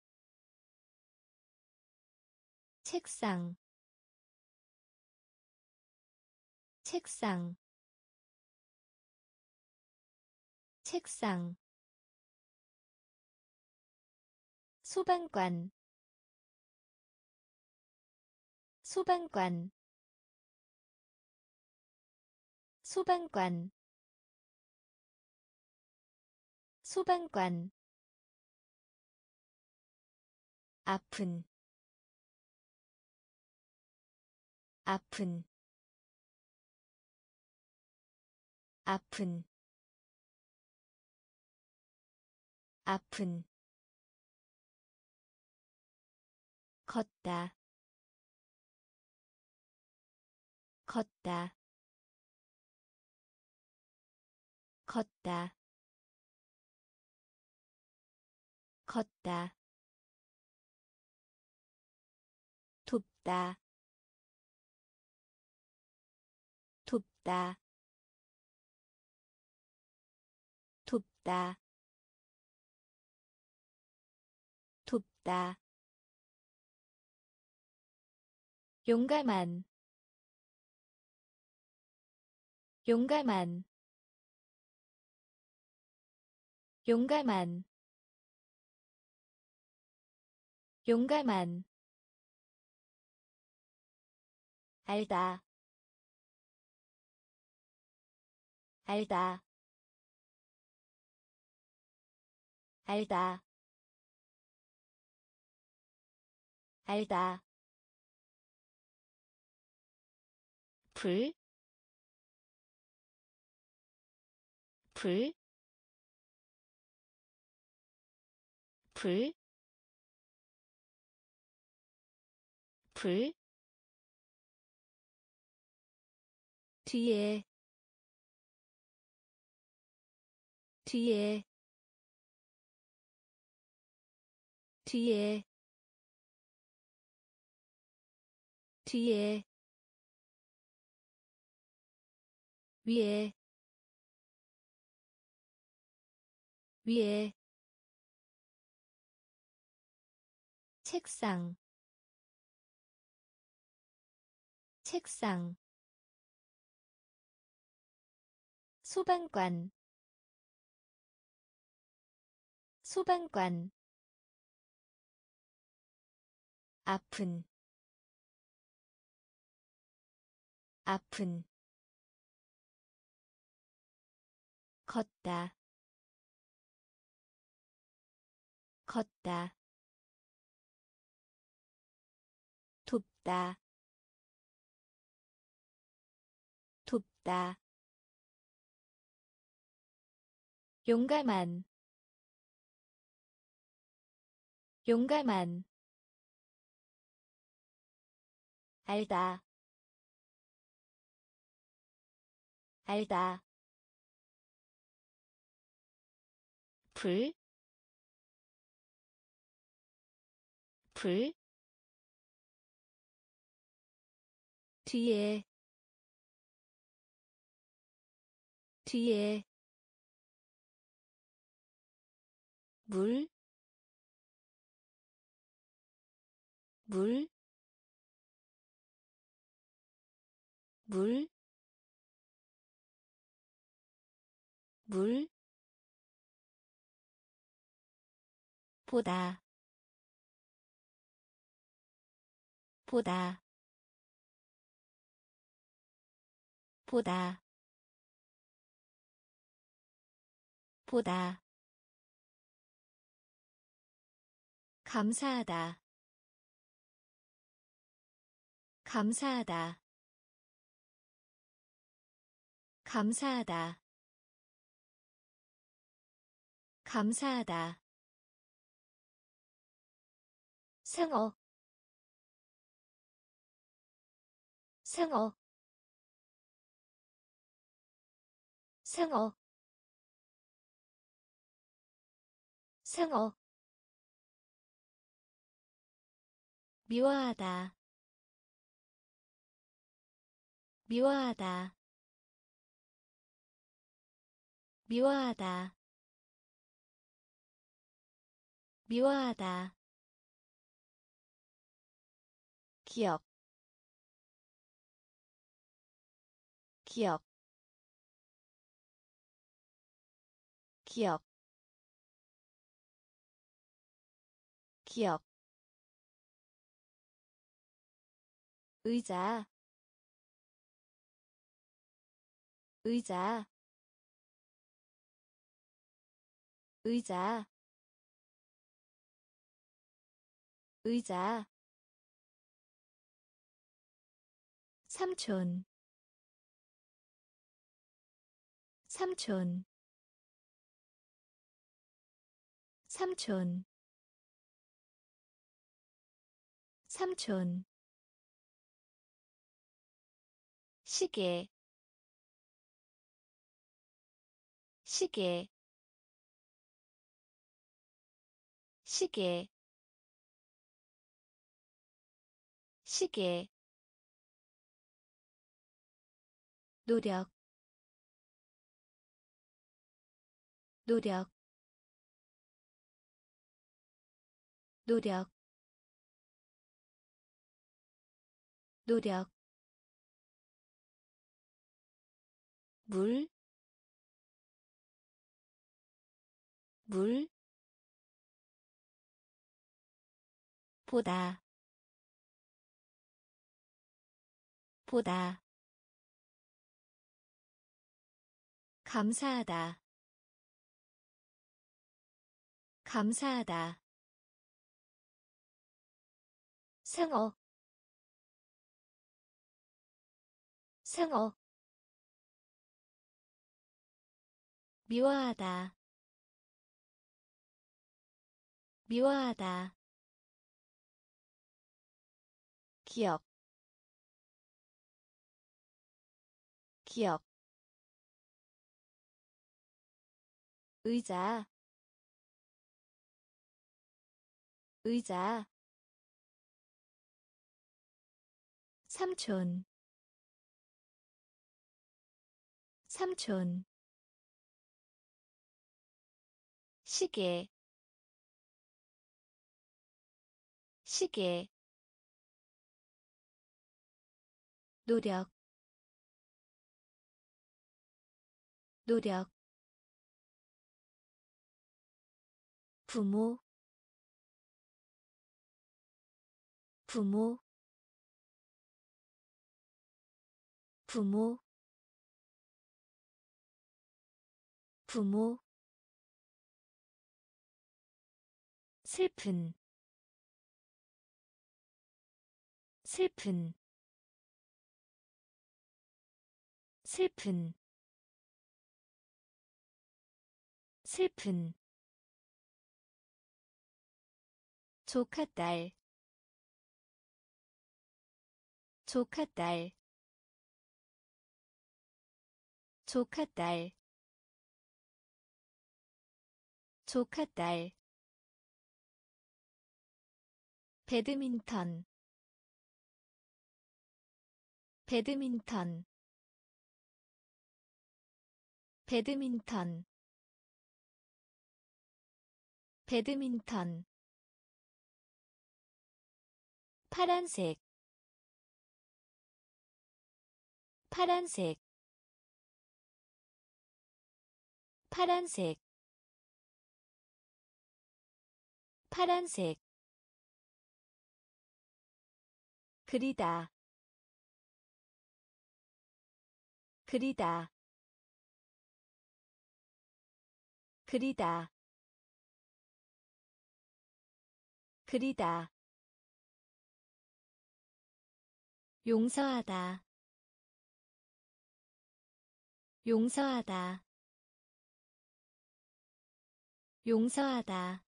책상, 책상, 책상, 소방관, 소방관, 소방관, 소방관, 아픈, 아픈, 아픈, 아픈, 걷다, 걷다, 걷다, 걷다, 돕다, 돕다, 돕다, 돕다, 용감한, 용감한, 용감한, 용감한, 알다, 알다, 알다, 알다, 불, 불, 불, 불, 뒤에, 뒤에, 뒤에, 뒤에, 위에, 위에, 책상, 책상, 소방관, 소방관 아픈 아픈 걷다 걷다 돕다 돕다 용감한 용감한 알다 알다 불, 불, 뒤에, 뒤에, 물, 물, 물, 물, 보다, 보다, 보다, 보다, 감사하다, 감사하다, 감사하다, 감사하다, 상어, 상어, 상어, 상어, 미워하다, 미워하다, 미워하다, 미워하다, 기억, 기억, 기억, 기억, 의자, 의자, 의자, 의자, 삼촌, 삼촌, 삼촌, 삼촌, 시계, 시계, 시계, 시계, 노력, 노력, 노력, 노력, 물, 물, 보다, 보다, 감사하다, 감사하다, 상어, 상어, 미워하다, 미워하다, 기억, 기억, 의자, 의자, 삼촌, 삼촌, 시계, 시계, 노력, 노력, 부모 부모 부모 부모 슬픈 슬픈 슬픈 슬픈 조카딸 조카딸 조카딸 조카딸 배드민턴 배드민턴 배드민턴 배드민턴 파란색 파란색 파란색 파란색 그리다 그리다 그리다 그리다 용서하다 용서하다 용서하다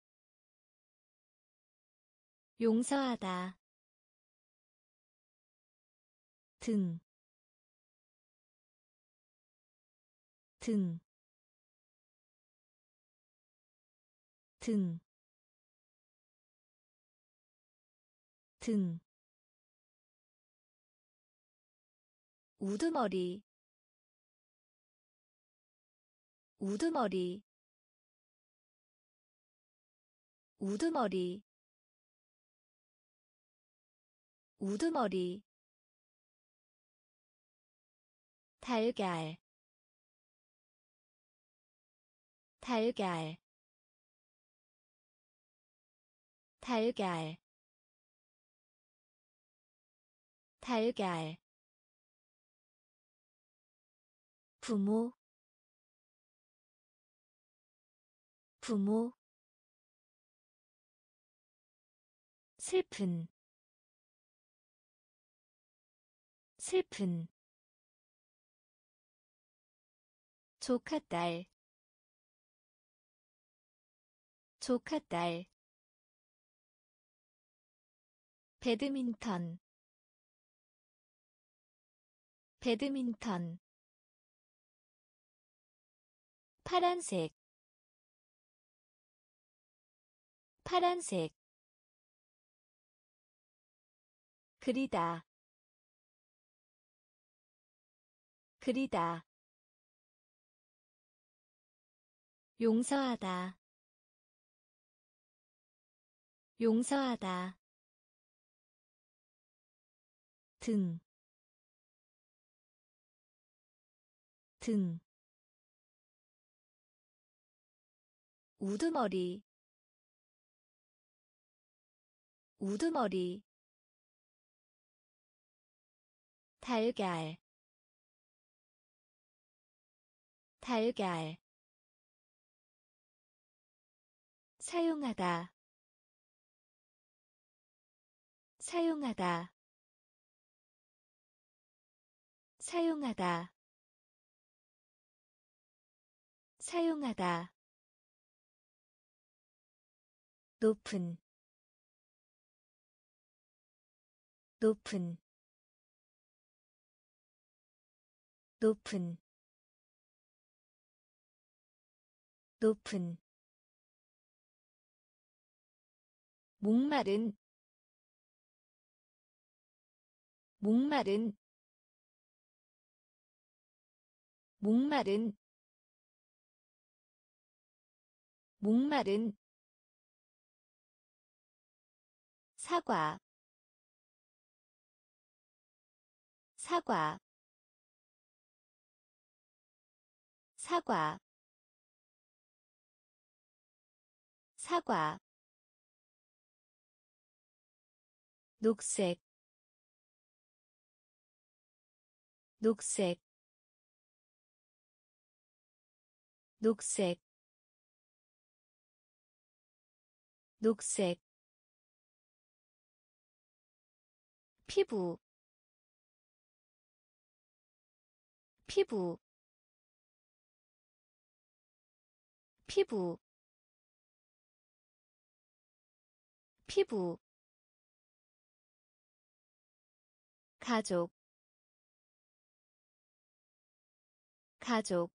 용서하다 등, 등, 등, 등 우두머리 우두머리 우두머리 우두머리 달걀 달걀 달걀 달걀 부모 부모 슬픈 슬픈 조카딸 조카딸 배드민턴 배드민턴 파란색 파란색 그리다 그리다 용서하다 용서하다 등, 등 우두머리 우두머리 달걀 달걀 사용하다 사용하다 사용하다 사용하다 높은 높은 높은 높은 목마른 목마른 목마른 목마른 사과 사과 사과 사과 녹색 녹색 녹색 녹색 피부 피부 피부 피부 가족 가족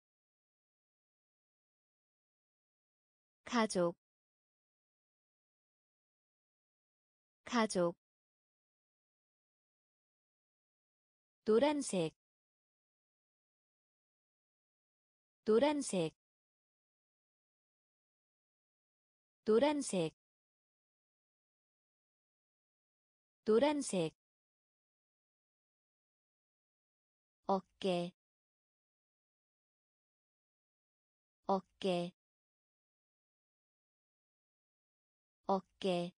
가족 가족 노란색 노란색 노란색 노란색 어깨 어깨 어깨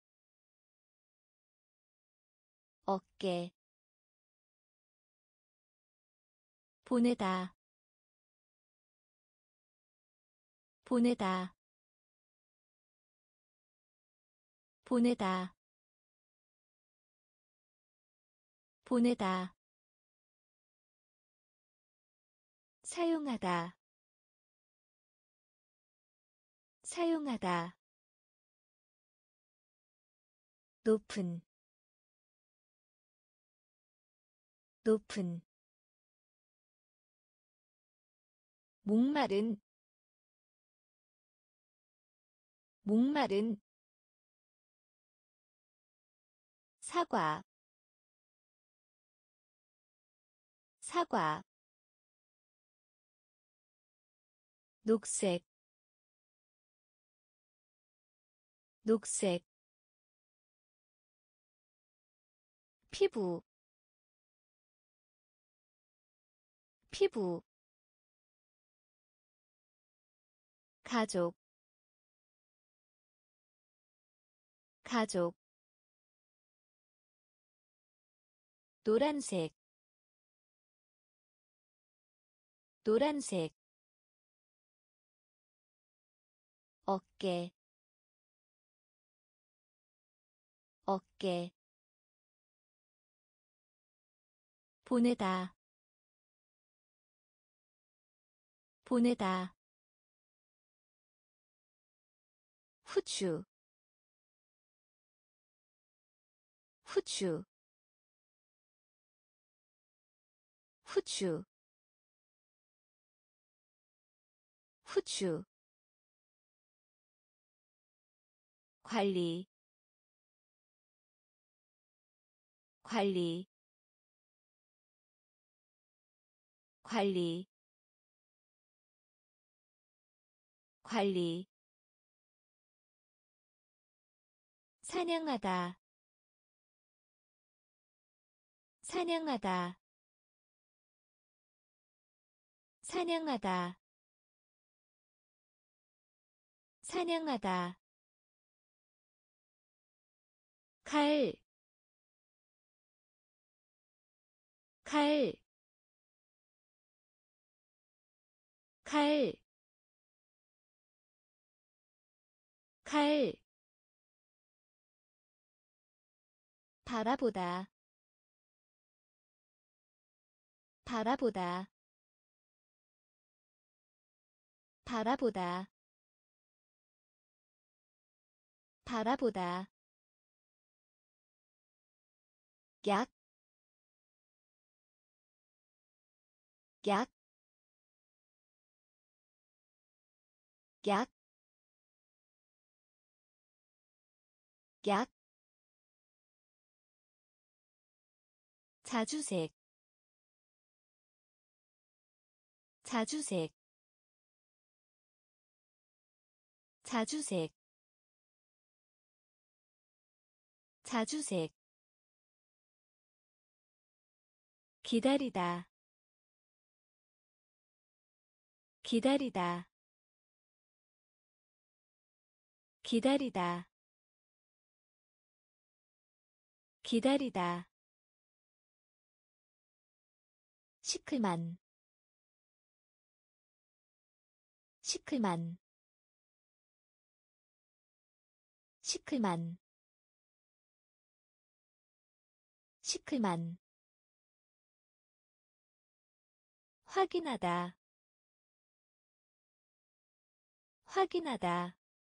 어깨 보내다 보내다 보내다 보내다 사용하다 사용하다 높은 높은 목마른 목마른 사과 사과 녹색 녹색 피부 피부 가족 가족 노란색 노란색 어깨 어깨 보내다 보내다 후추 후추 후추 후추 관리 관리 관리 관리 사냥하다 사냥하다 사냥하다 사냥하다 칼, 칼, 칼, 칼, 바라보다, 바라보다, 바라보다, 바라보다, 약, 약, 약, 약, 자주색, 자주색, 자주색, 자주색, 기다리다, 기다리다, 기다리다 기다리다 시클만 시클만 시클만 시클만 확인하다 확인하다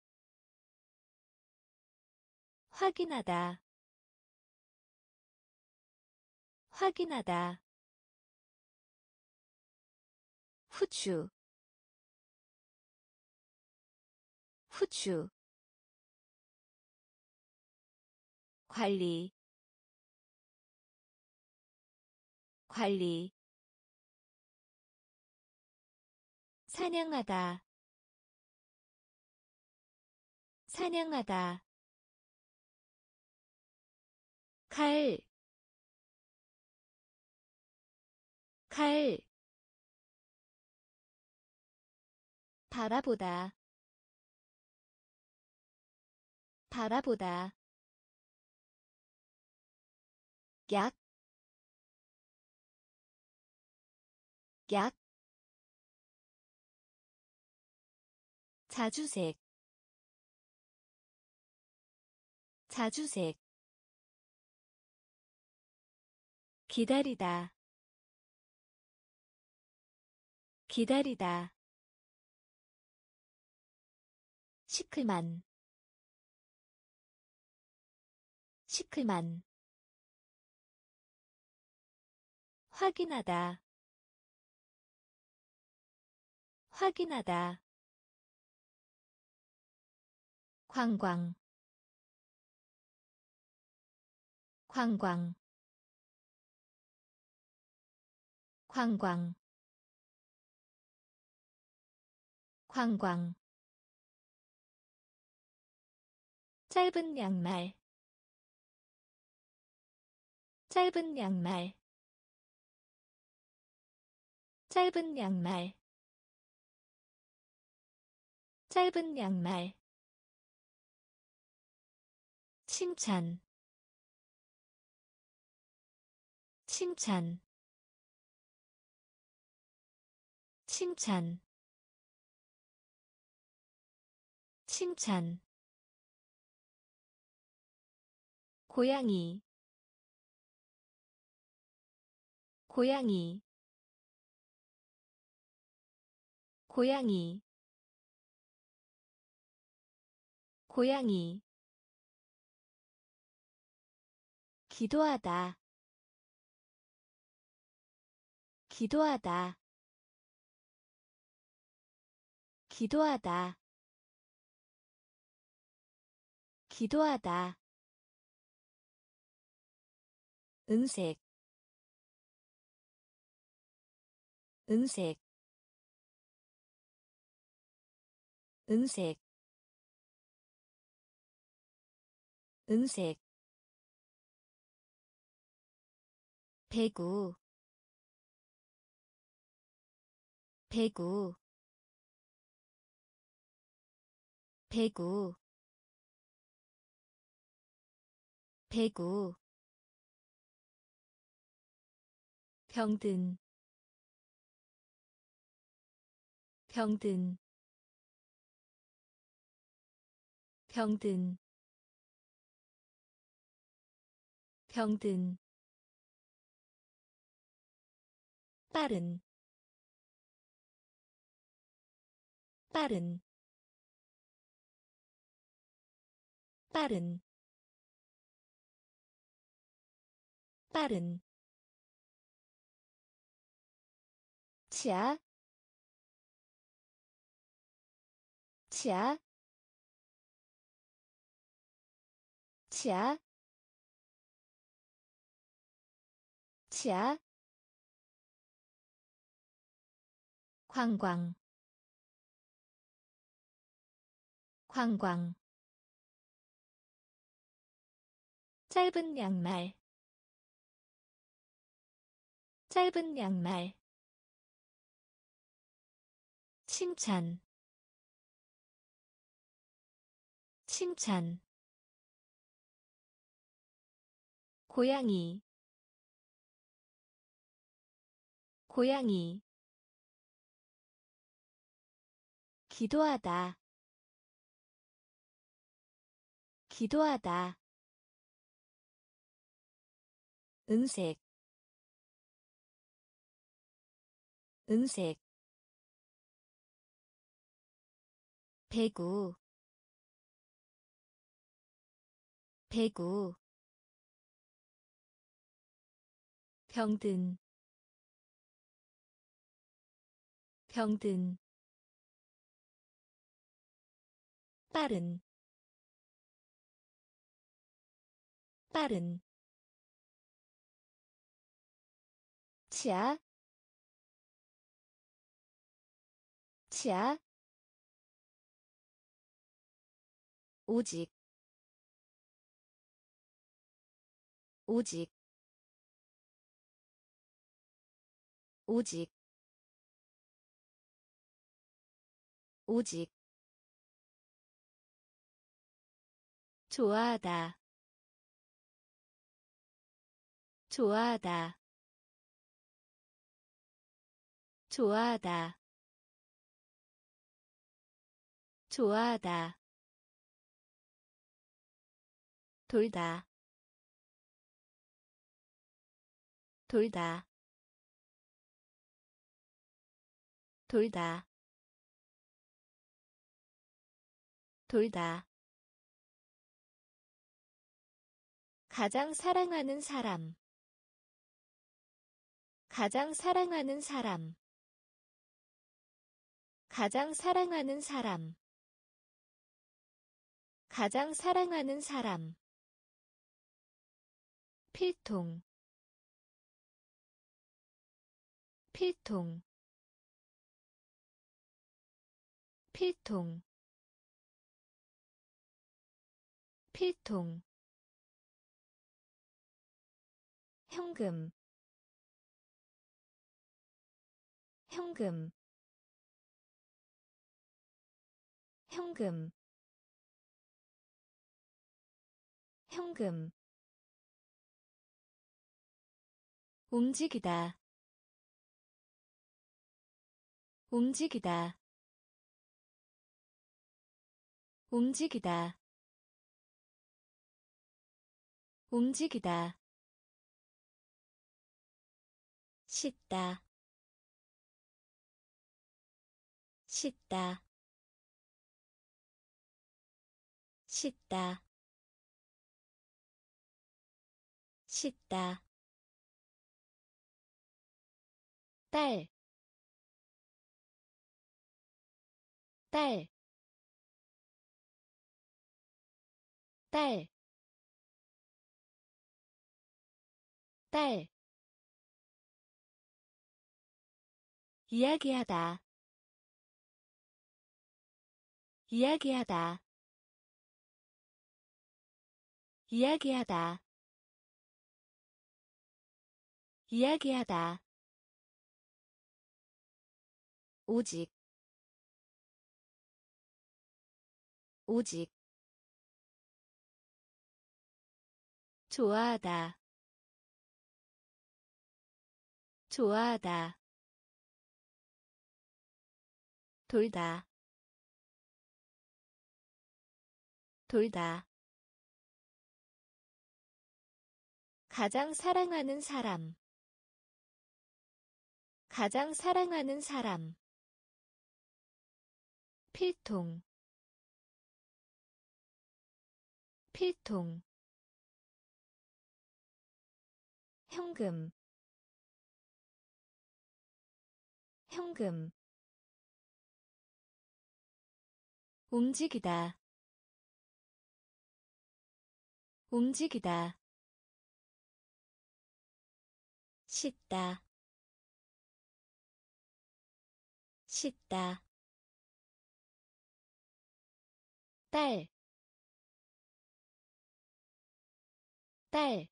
확인하다 확인하다 후추 후추 관리 관리 사냥하다 사냥하다 칼, 칼 바라보다 바라보다 약, 약 자주색 자주색 기다리다 기다리다 시클만 시클만 확인하다 확인하다 관광 관광 관광 관광 짧은 양말 짧은 양말 짧은 양말 짧은 양말 칭찬 칭찬 칭찬 칭찬 고양이 고양이 고양이 고양이 기도하다 기도하다 기도하다 기도하다 은색 은색 은색 은색 배구 배구 배구 배구 병든 병든 병든 병든 빠른 빠른 빠른 빠른 치아 치아 치아 치아 관광 관광 짧은 양말 짧은 양말 칭찬 칭찬 고양이 고양이 기도하다 기도하다 은색 은색 배구 배구 병든 병든 빠른 빠른 치아 치아 오직 오직 오직 오직 좋아하다 좋아하다 좋아하다 좋아하다 돌다 돌다 돌다 돌다 가장 사랑하는 사람 가장 사랑하는 사람 가장 사랑하는 사람 가장 사랑하는 사람 필통 필통 필통 필통 현금 현금 현금 현금 움직이다 움직이다 움직이다 움직이다 씻다 씻다 씻다 씻다 딸, 딸, 딸, 딸 이야기하다 이야기하다 이야기하다 이야기하다 오직 오직 좋아하다 좋아하다 돌다 돌다 가장 사랑하는 사람 가장 사랑하는 사람 필통 필통 현금 현금 움직이다 움직이다 씻다 씻다 딸, 딸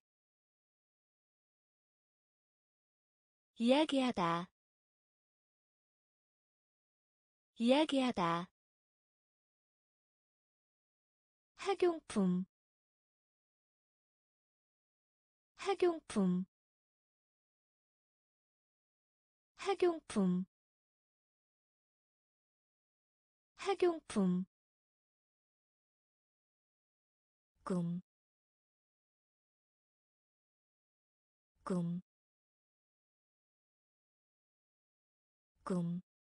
이야기하다 이야기하다 학용품 학용품 학용품 학용품 꿈, 꿈, 꿈,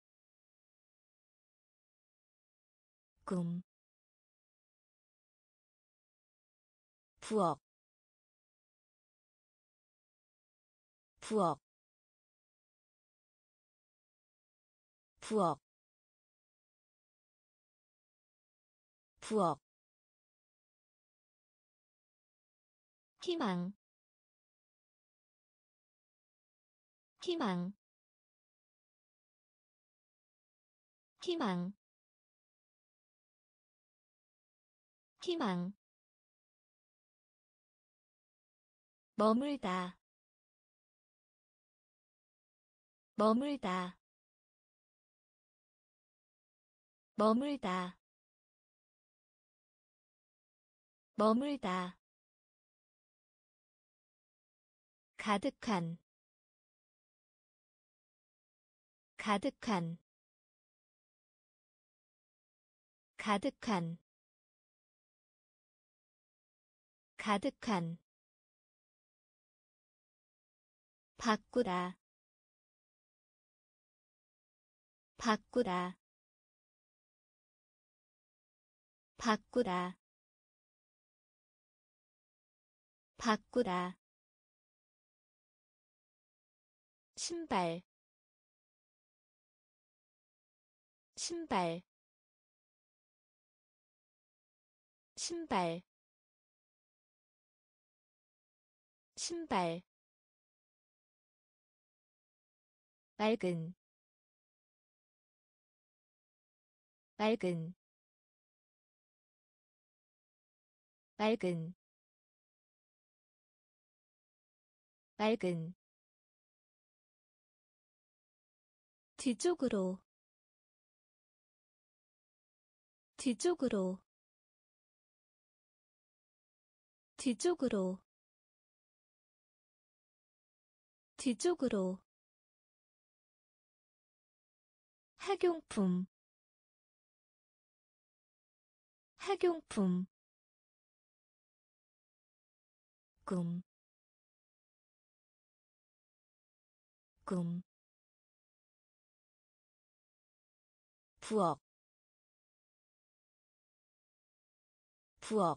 꿈, 부엌, 부엌, 부엌, 부엌, 희망, 희망, 희망, 희망, 머물다, 머물다, 머물다, 머물다, 가득한, 가득한, 가득한, 가득한, 바꾸다, 바꾸다, 바꾸다, 바꾸다, 신발, 신발, 신발, 신발, 맑은, 맑은, 맑은, 맑은, 뒤쪽으로, 뒤쪽으로, 뒤쪽으로, 뒤쪽으로, 학용품, 학용품, 꿈, 꿈, 부엌, 부엌,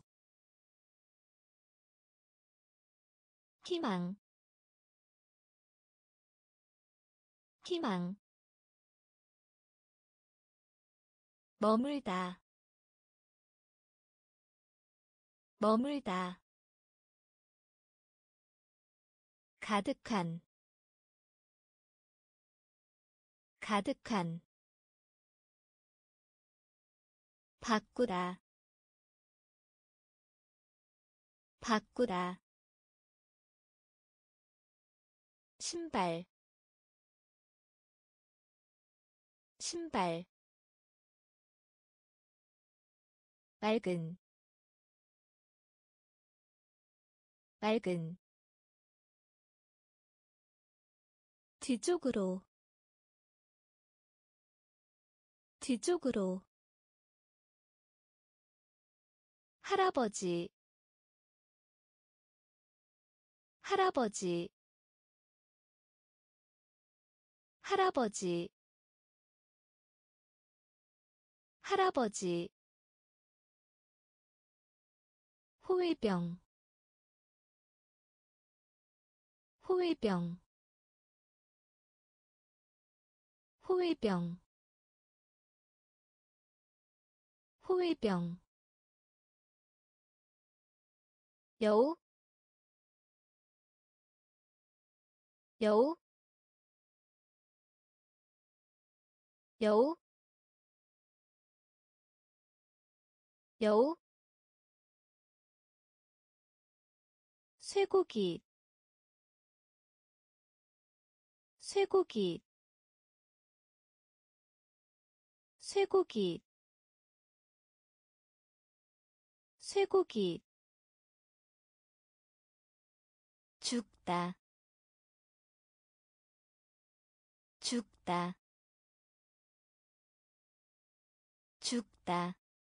희망, 희망, 머물다, 머물다, 가득한, 가득한, 바꾸다, 바꾸다, 신발, 신발, 맑은, 맑은, 뒤쪽으로, 뒤쪽으로, 할아버지, 할아버지, 할아버지, 할아버지, 호위병, 호위병, 호위병, 호위병, 여우, 여우, 여우, 여우, 쇠고기, 쇠고기, 쇠고기, 쇠고기 죽다 죽다 죽다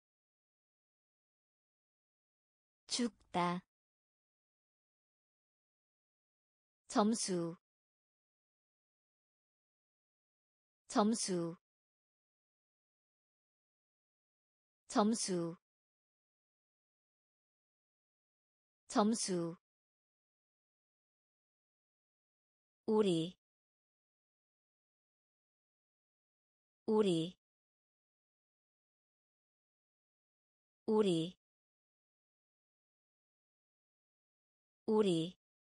죽다 점수 점수 점수 점수 우리 우리 우리 우리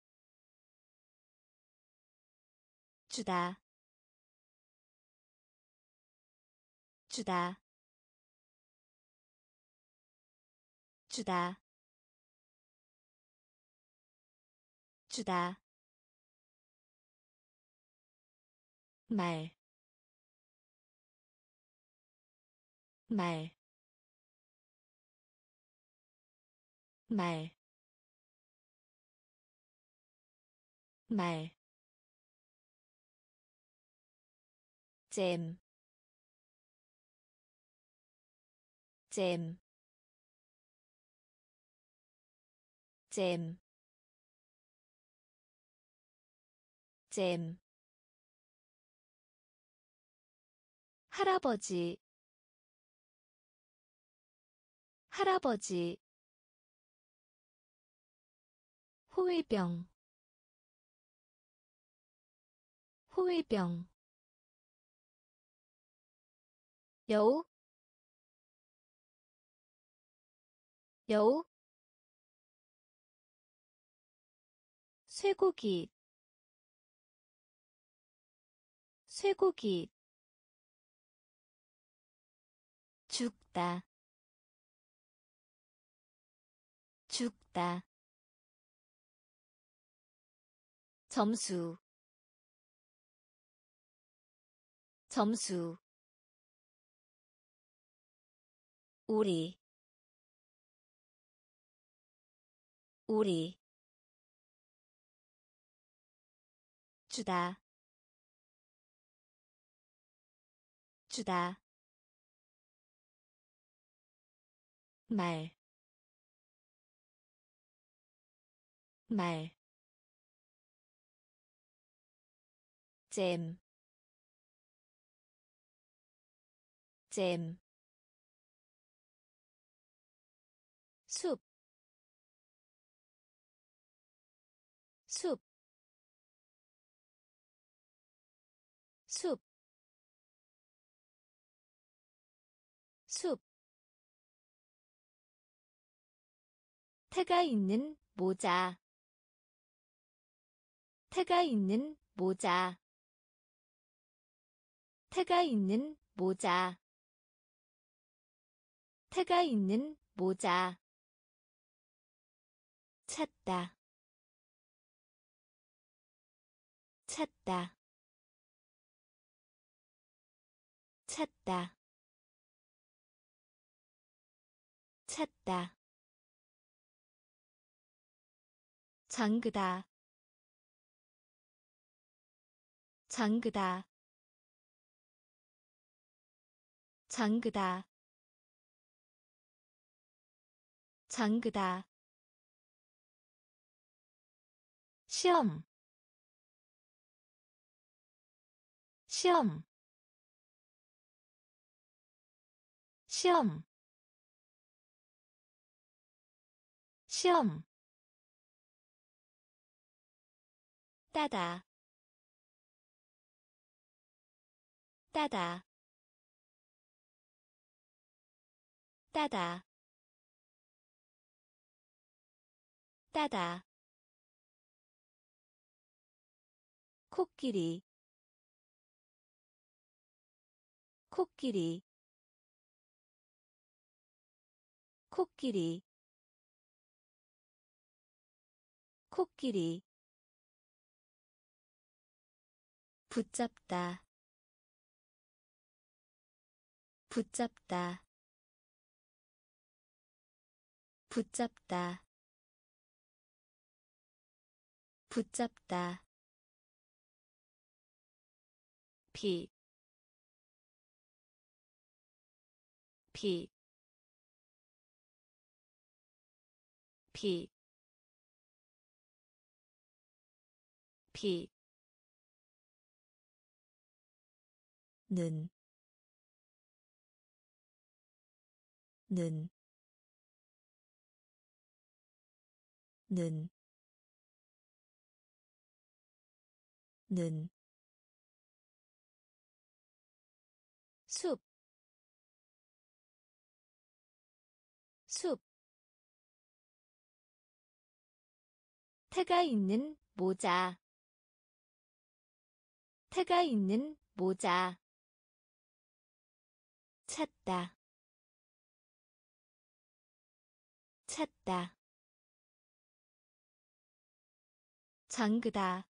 주다 주다 주다 주다 말, 말, 말, 말, 잼, 잼, 잼, 잼, 할아버지, 할아버지, 호위병, 호위병, 여우, 여우, 쇠고기, 쇠고기, 죽다, 죽다, 점수, 점수, 우리, 우리, 주다, 주다, 말, 말, 잼, 잼, 숲, 숲, 숲, 숲, 태가 있는 모자, 태가 있는 모자, 태가 있는 모자, 태가 있는 모자, 찾다, 찾다, 찾다, 찾다, 잠그다, 잠그다, 잠그다, 잠그다, 시험, 시험, 시험, 시험, 따다, 따다, 따다, 따다, 코끼리, 코끼리, 코끼리, 코끼리, 붙잡다, 붙잡다, 붙잡다 붙잡다 비, 비, 비, 비, 는, 는, 는, 는, 숲, 숲, 태가 있는 모자, 태가 있는 모자, 찾다, 찾다, 잠그다,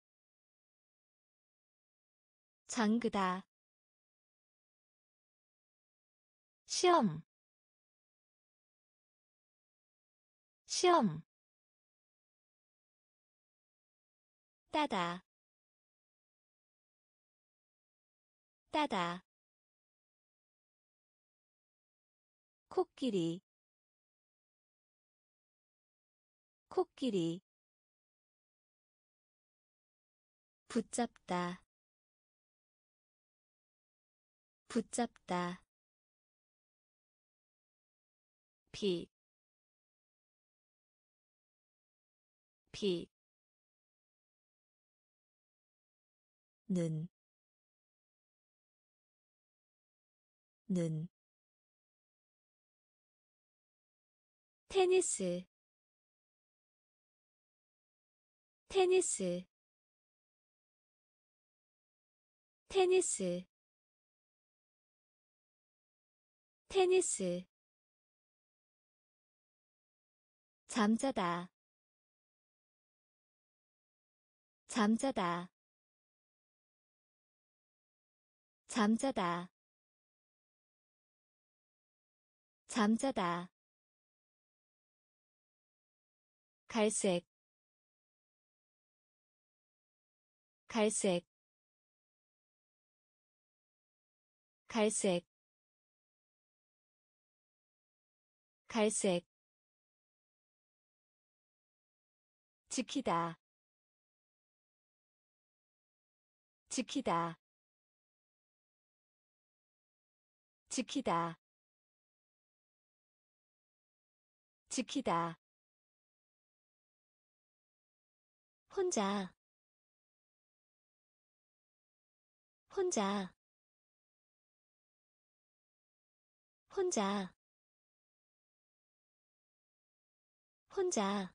잠그다, 시험, 시험, 따다, 따다, 코끼리, 코끼리, 붙잡다, 붙잡다, 비, 비, 는, 는, 테니스, 테니스, 테니스, 테니스, 잠자다, 잠자다, 잠자다, 잠자다, 갈색, 갈색, 갈색, 갈색, 지키다, 지키다, 지키다, 지키다, 혼자, 혼자, 혼자, 혼자,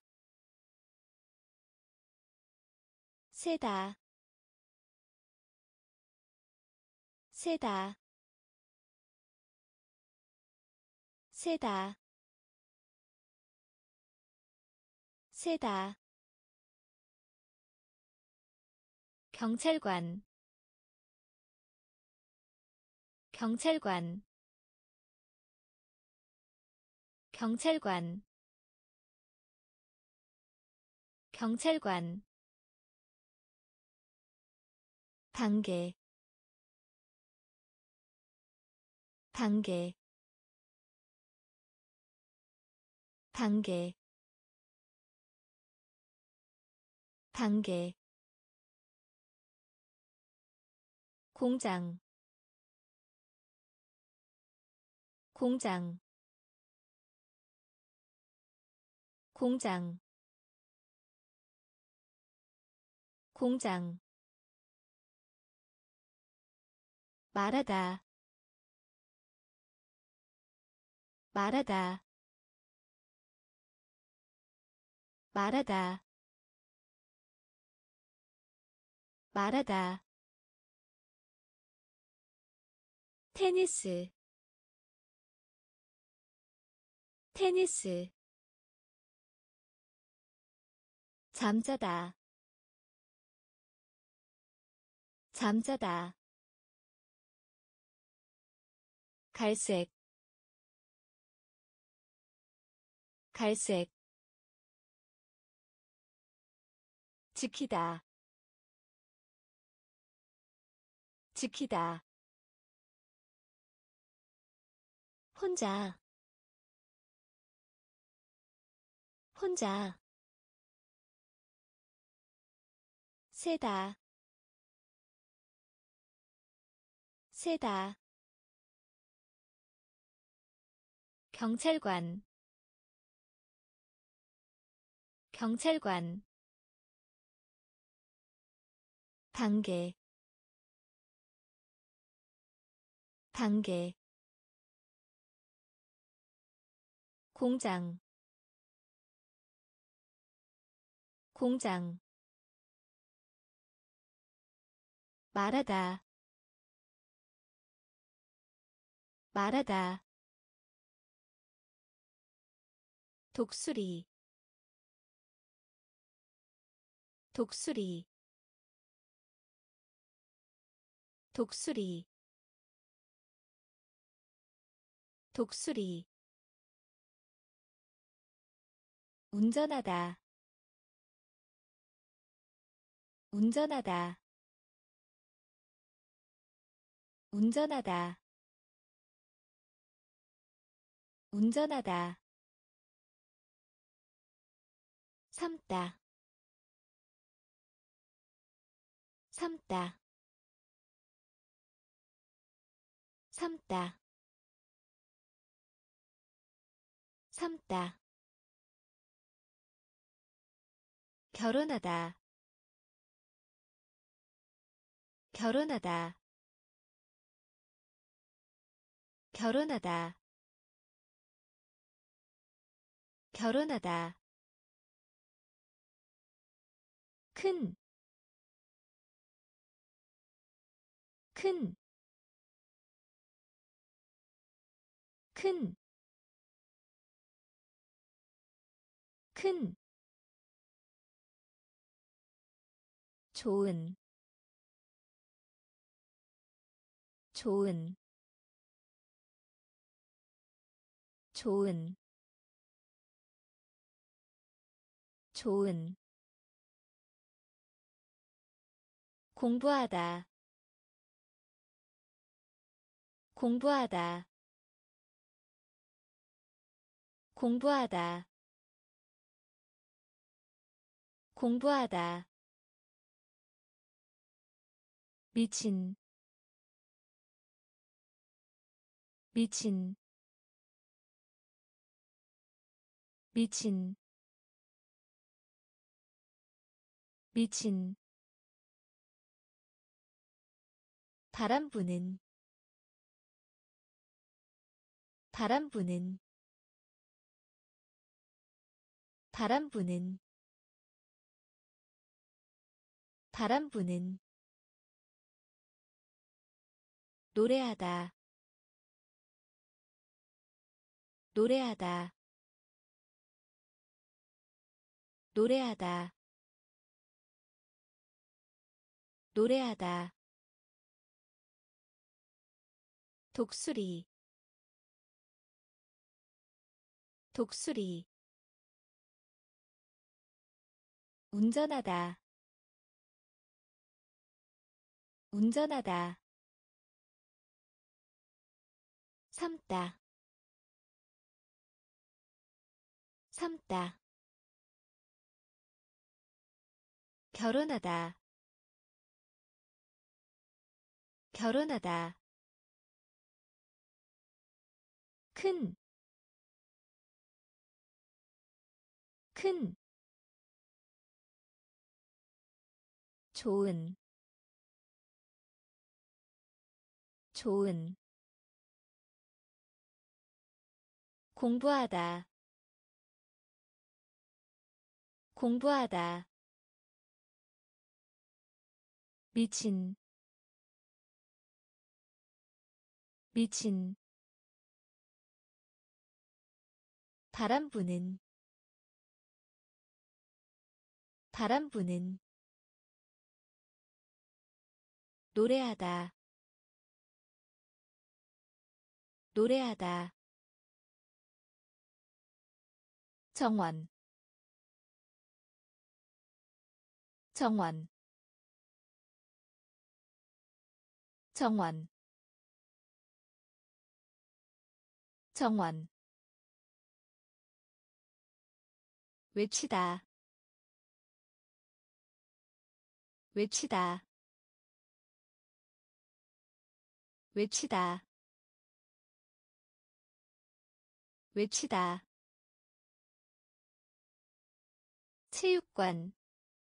세다, 세다, 세다, 세다, 경찰관, 경찰관, 경찰관, 경찰관, 단계, 단계, 단계, 단계, 공장, 공장, 공장, 공장, 말하다, 말하다, 말하다, 말하다, 테니스, 테니스, 잠자다, 잠자다, 갈색, 갈색 지키다 지키다 혼자 혼자 세다 세다 경찰관 경찰관 단계 단계 공장 공장 말하다 말하다 독수리 독수리 독수리 독수리 운전하다 운전하다 운전하다 운전하다 삶다 삶다 삶다 삶다 결혼하다 결혼하다 결혼하다 결혼하다 큰, 큰, 큰, 큰, 좋은, 좋은, 좋은, 좋은, 공부하다, 공부하다, 공부하다, 공부하다, 미친, 미친, 미친, 미친, 바람 부는, 바람 부는, 바람 부는, 바람 부는, 노래하다, 노래하다, 노래하다, 노래하다, 독수리, 독수리, 운전하다, 운전하다, 삶다, 삶다, 결혼하다, 결혼하다, 큰, 큰, 좋은, 좋은, 공부하다, 공부하다, 미친, 미친, 바람 부는, 바람 부는, 노래하다, 노래하다, 정원 정원 정원 정원 외치다 외치다 외치다 외치다 체육관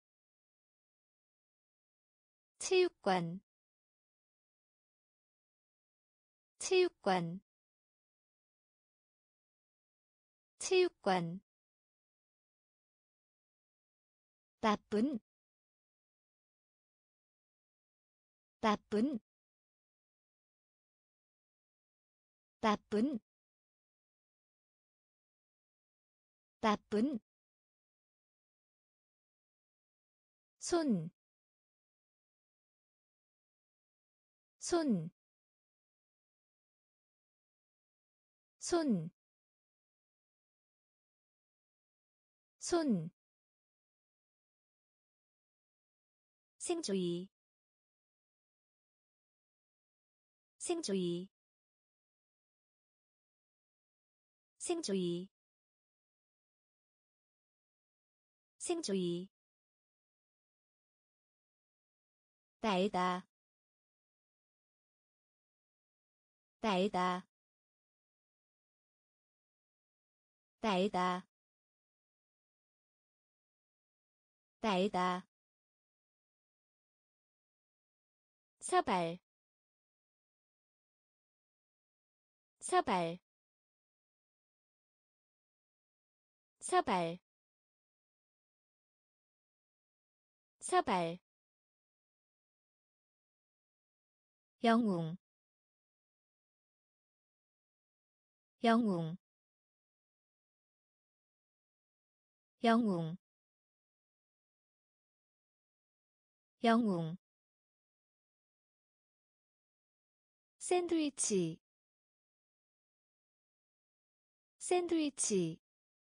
체육관 체육관 체육관 나쁜 나쁜 나쁜 나쁜 손, 손, 손, 손, 생조이, 생조이, 생조이, 생조이, 날다, 날다, 날다, 날다, 사발, 사발, 사발, 사발, 영웅, 영웅, 영웅, 영웅, 샌드위치, 샌드위치,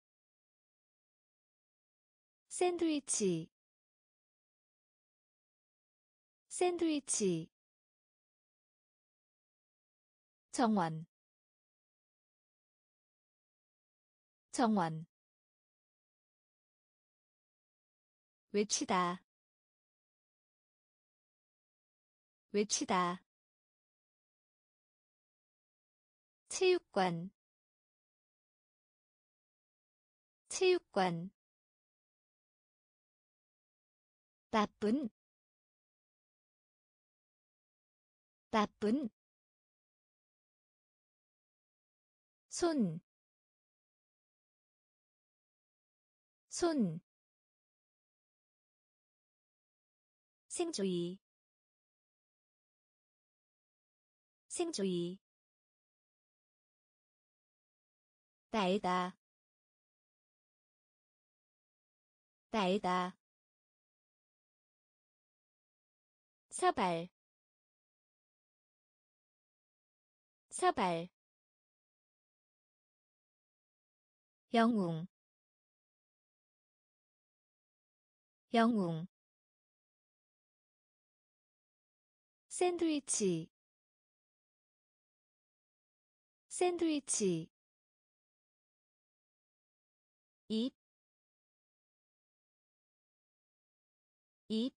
샌드위치, 샌드위치, 정원, 정원, 외치다, 외치다, 체육관, 체육관, 나쁜, 나쁜, 손, 손, 생조이, 생조이, 날다, 날다, 사발, 사발, 영웅, 영웅, 샌드위치, 샌드위치, 입, 입,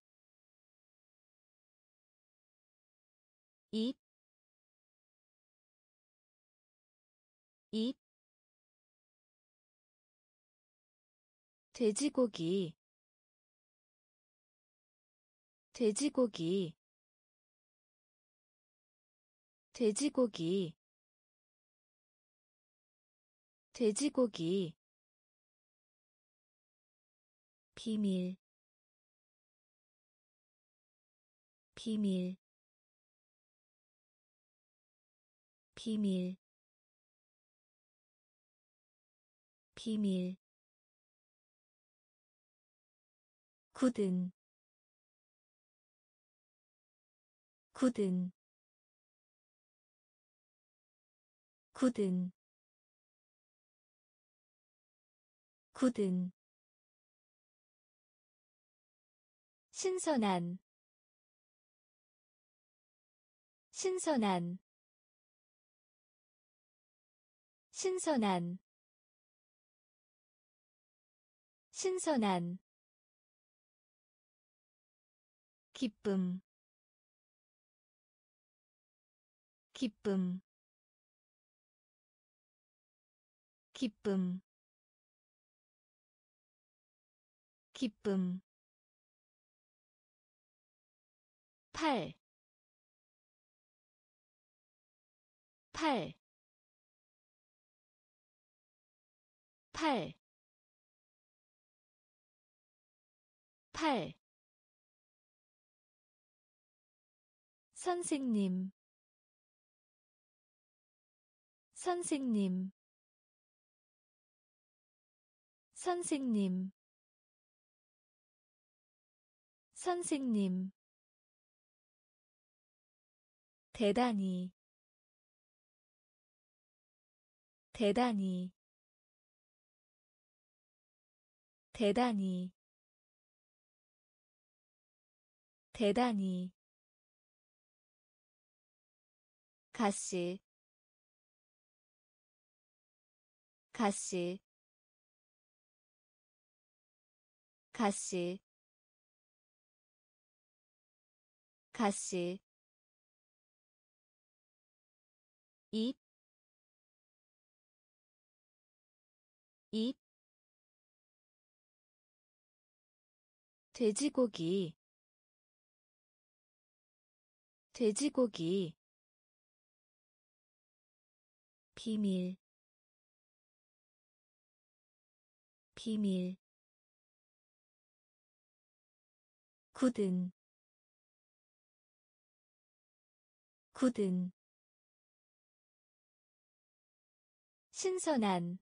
입, 입, 돼지고기, 돼지고기, 돼지고기, 돼지고기, 비밀, 비밀, 비밀, 비밀, 굳은, 굳은, 굳은, 굳은 신선한 신선한 신선한 신선한 기쁨 기쁨 기쁨 기쁨 팔, 팔, 팔, 팔. 선생님, 선생님, 선생님, 선생님. 대단히, 대단히, 대단히, 대단히. 가시, 가시, 가시, 가시. 입, 입. 돼지고기, 돼지고기. 비밀, 비밀. 굳은, 굳은. 신선한,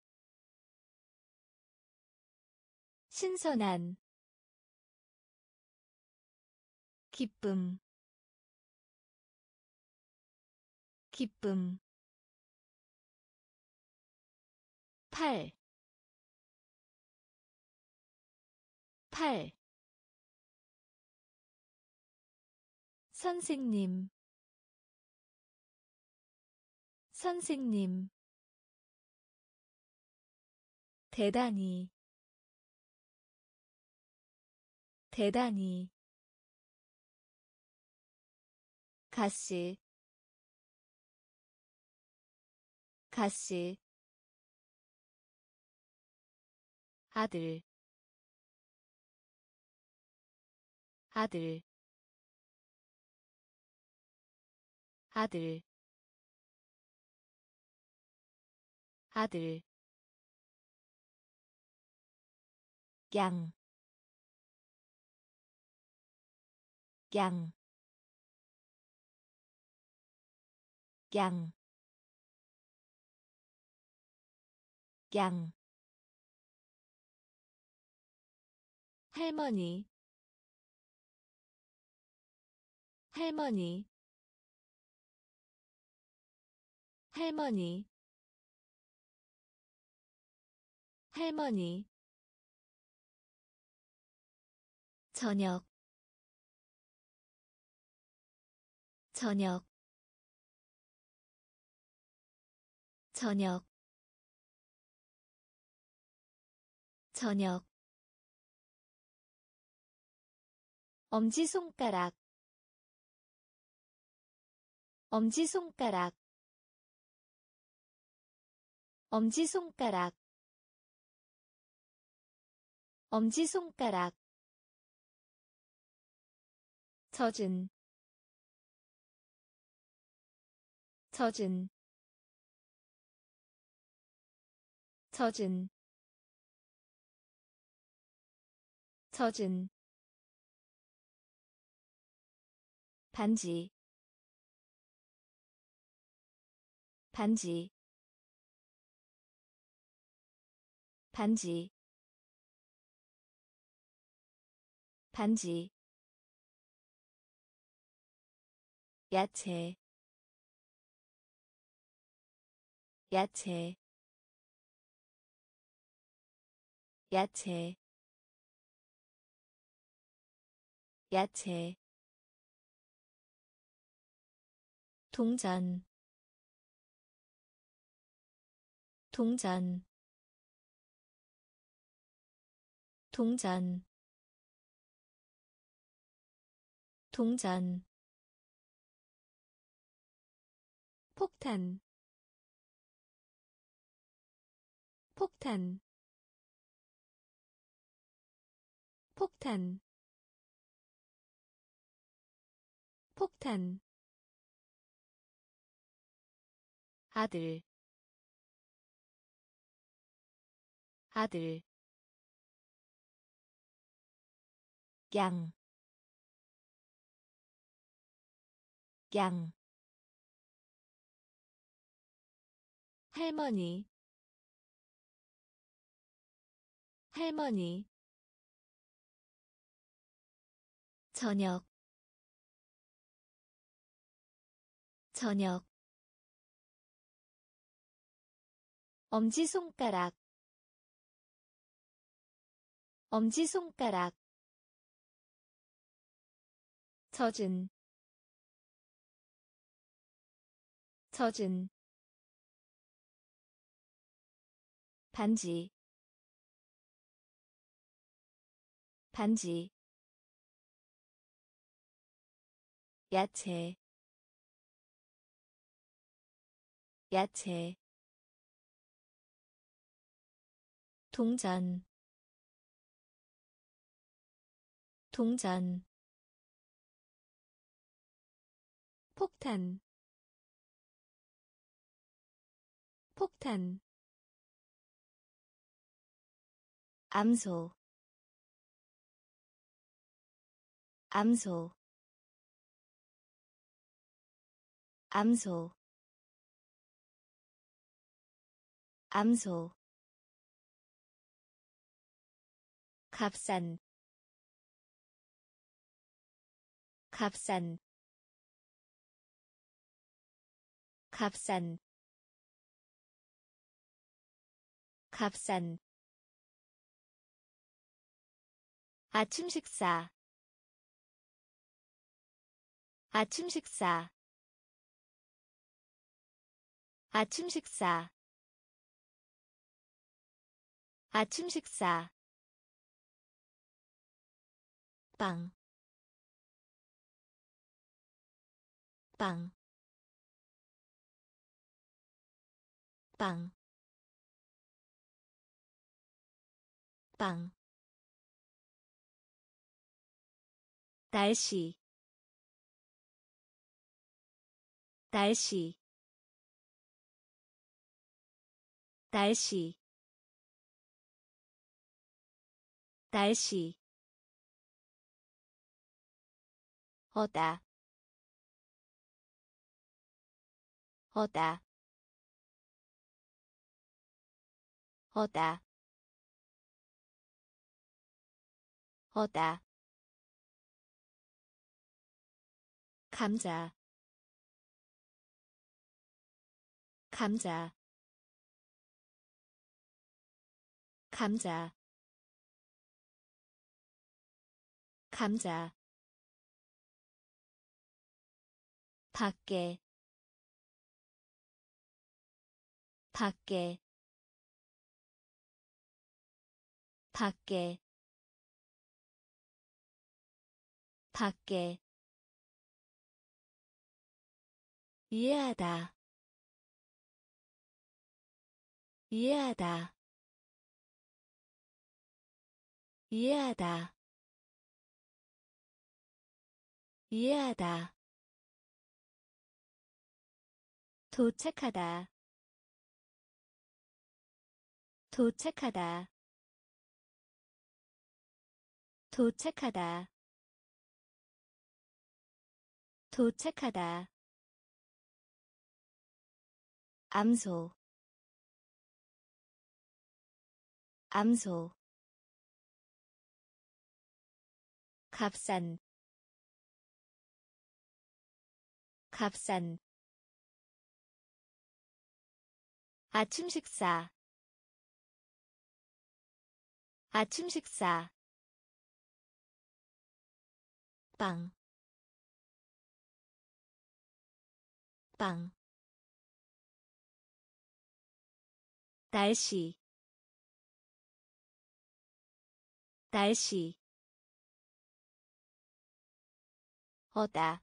신선한. 기쁨, 기쁨. 팔, 팔. 선생님, 선생님. 대단히, 대단히. 가시, 가시. 아들, 아들, 아들, 아들. 양, 양, 양, 양. 할머니, 할머니, 할머니, 할머니. 저녁, 저녁, 저녁, 저녁. 엄지손가락, 엄지손가락, 엄지손가락, 엄지손가락. 젖은, 젖은, 젖은, 젖은. 반지, 반지, 반지, 반지. 야채, 야채. 야채 야채 동전 동전 동전 동전 폭탄 폭탄 폭탄 폭탄 아들 아들 양, 양 할머니 할머니 저녁 저녁 엄지손가락 엄지손가락 젖은 젖은 반지 반지 야채 야채 동전 동전 폭탄 폭탄 암소 암소 암소 암소 값싼 값싼 값싼 값싼 아침 식사 아침 식사 아침 식사 아침 식사 빵, 빵, 빵, 빵. 날씨, 날씨, 날씨, 날씨. 어다, 어다, 어다, 어다. 감자, 감자, 감자, 감자. 밖에, 밖에, 밖에, 밖에. 이해하다, 이해하다, 이해하다, 이해하다. 도착하다, 도착하다, 도착하다, 도착하다. 암소, 암소. 값싼, 값싼. 아침 식사, 아침 식사 빵, 빵 날씨 날씨 어다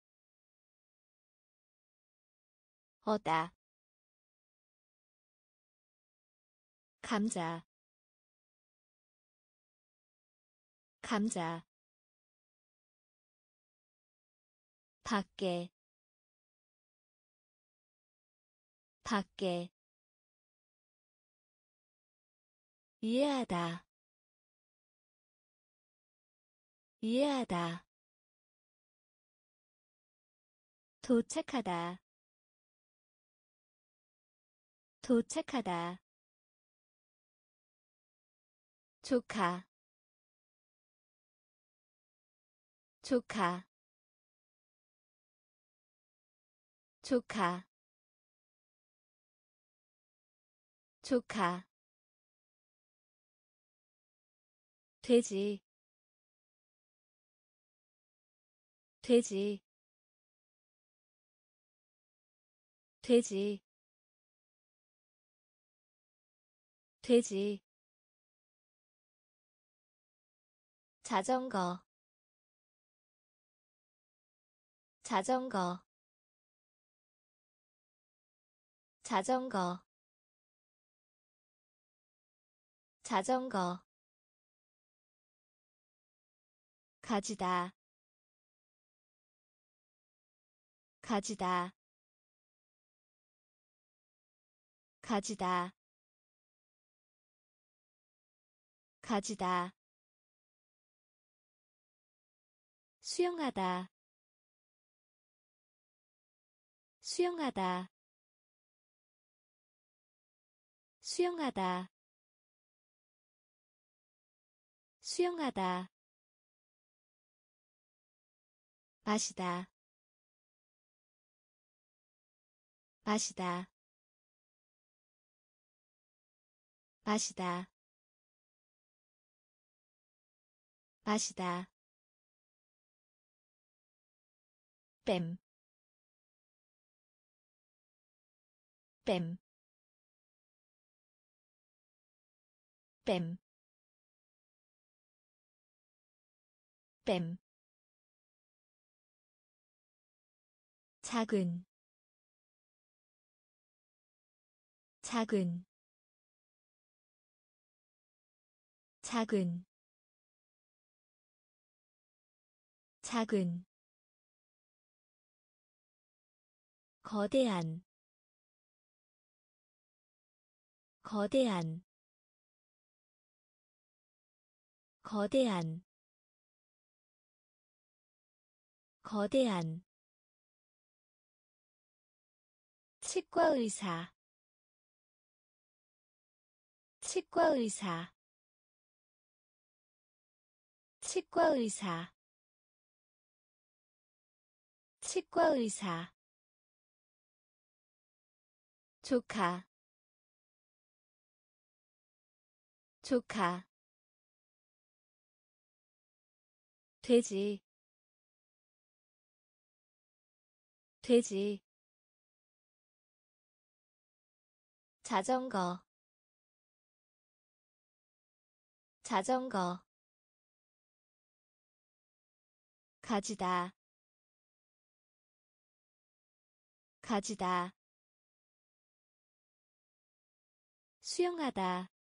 어다 감자 감자 밖에 밖에 이해하다 이해하다 도착하다 도착하다 조카 조카 조카 조카 돼지 돼지 돼지 돼지 자전거 자전거 자전거 자전거 가지다 가지다 가지다 가지다 수영하다 수영하다 수영하다 수영하다 마시다 마시다 마시다 마시다 뱀 뱀 뱀 뱀 작은 작은 작은 작은 거대한 거대한 거대한 거대한 치과의사 치과의사 치과의사 치과의사 조카 조카 돼지 돼지 자전거 자전거 가지다 가지다 수영하다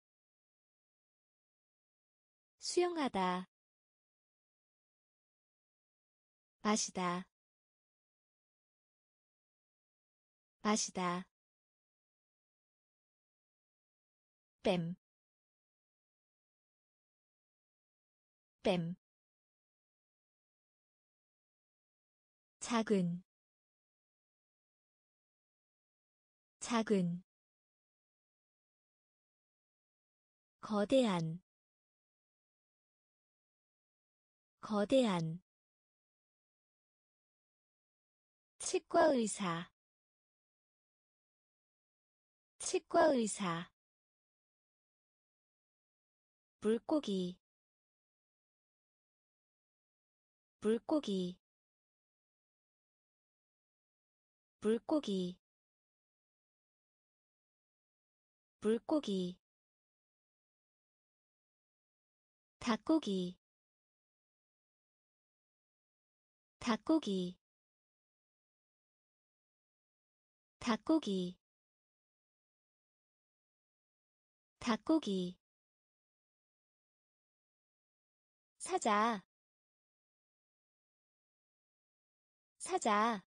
수영하다 마시다 마시다 뱀 뱀 작은 작은 거대한 거대한 치과의사 치과의사 물고기 물고기 물고기 물고기 닭고기 닭고기 닭고기 닭고기 사자 사자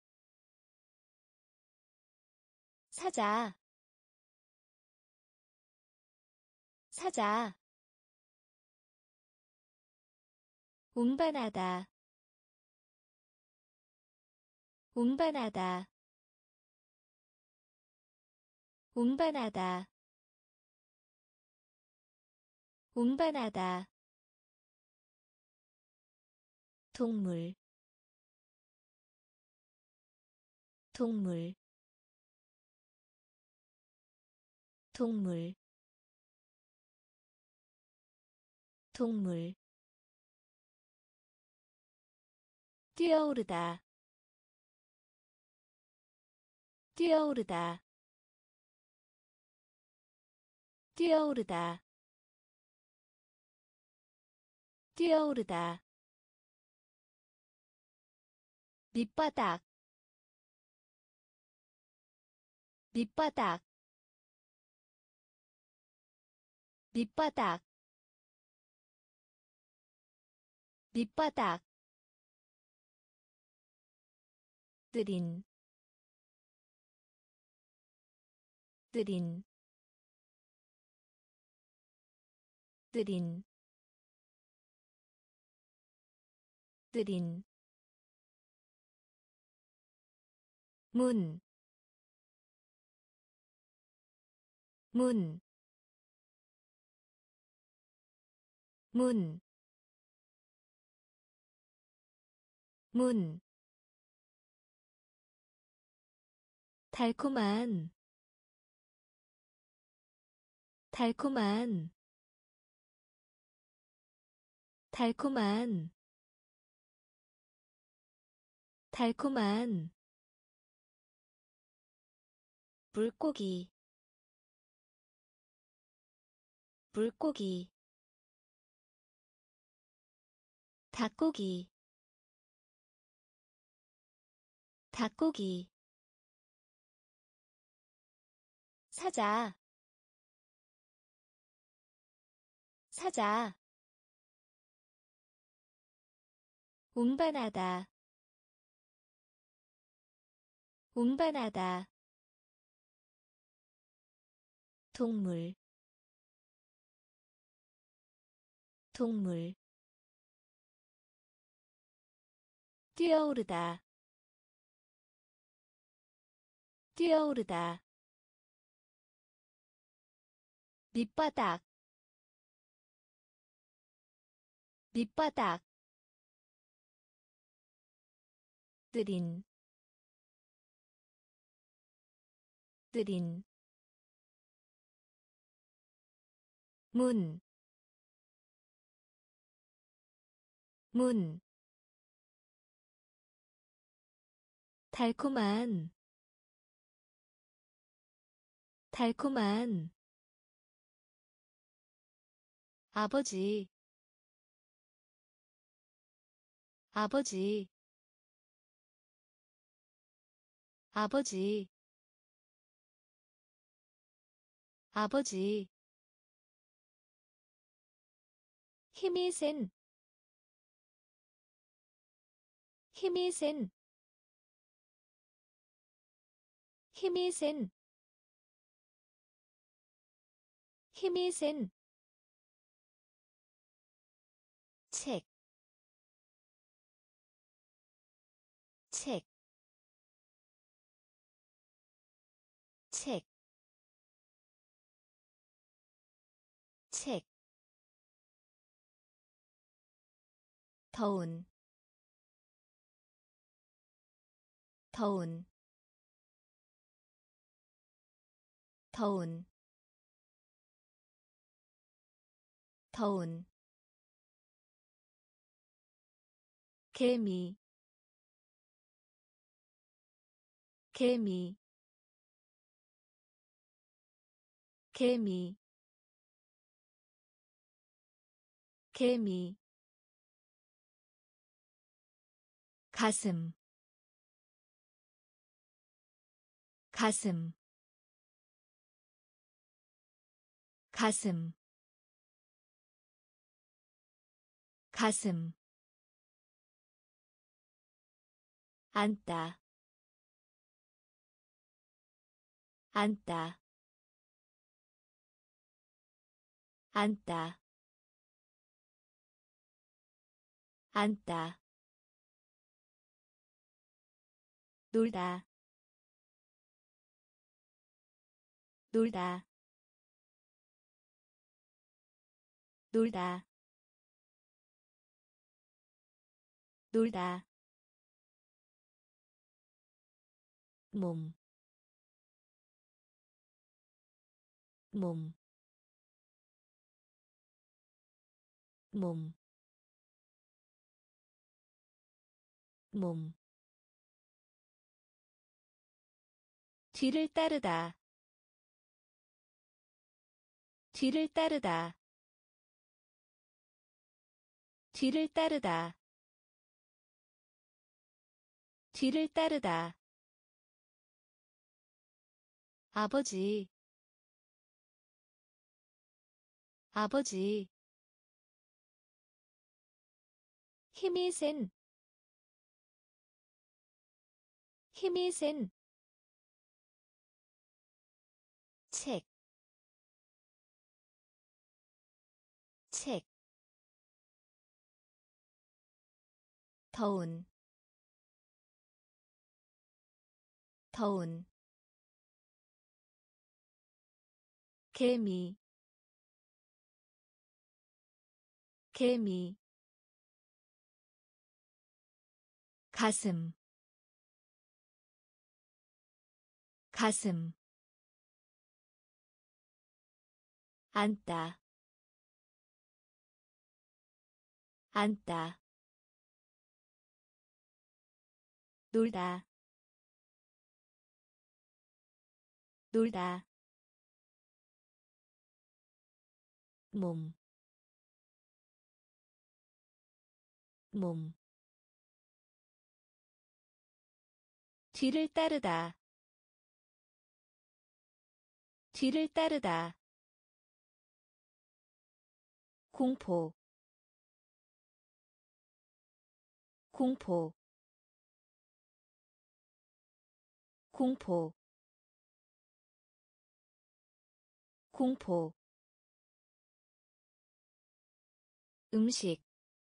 사자 사자 운반하다 운반하다 운반하다 운반하다 동물 동물 동물 동물 뛰어오르다 뛰어오르다 뛰어오르다 뛰어오르다 밑바닥 밑바닥 밑바닥 밑바닥 느린 느린 느린 느린 문, 문, 문, 문, 달콤한, 달콤한, 달콤한, 달콤한, 물고기, 물고기, 닭고기, 닭고기, 사자, 사자, 운반하다, 운반하다, 동물, 동물, 뛰어오르다, 뛰어오르다, 밑바닥, 밑바닥, 느린, 느린, 문, 문, 달콤한, 달콤한, 아버지, 아버지, 아버지, 아버지, 힘이 센, 힘이 센, 힘이 센, 힘이 센, 책, 책, 책, 책, 더운, 더운, 더운, 더운 개미 개미 개미 개미 가슴 가슴 가슴 가슴 앉다 앉다 앉다 앉다 놀다 놀다 놀다 놀다 몸, 몸, 몸, 몸. 뒤를 따르다, 뒤를 따르다, 뒤를 따르다, 뒤를 따르다. 아버지, 아버지. 힘이 센, 힘이 센. 책, 책. 더운, 더운. 개미, 개미. 가슴, 가슴. 앉다, 앉다. 놀다, 놀다. 몸, 몸. 뒤를 따르다, 뒤를 따르다. 공포, 공포, 공포, 공포. 음식,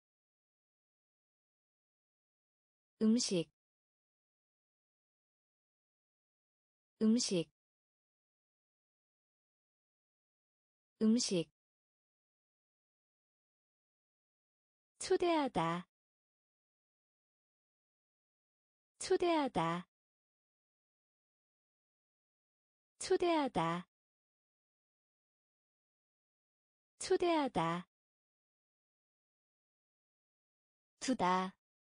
음식, 음식, 음식. 초대하다, 초대하다, 초대하다, 초대하다. 두다,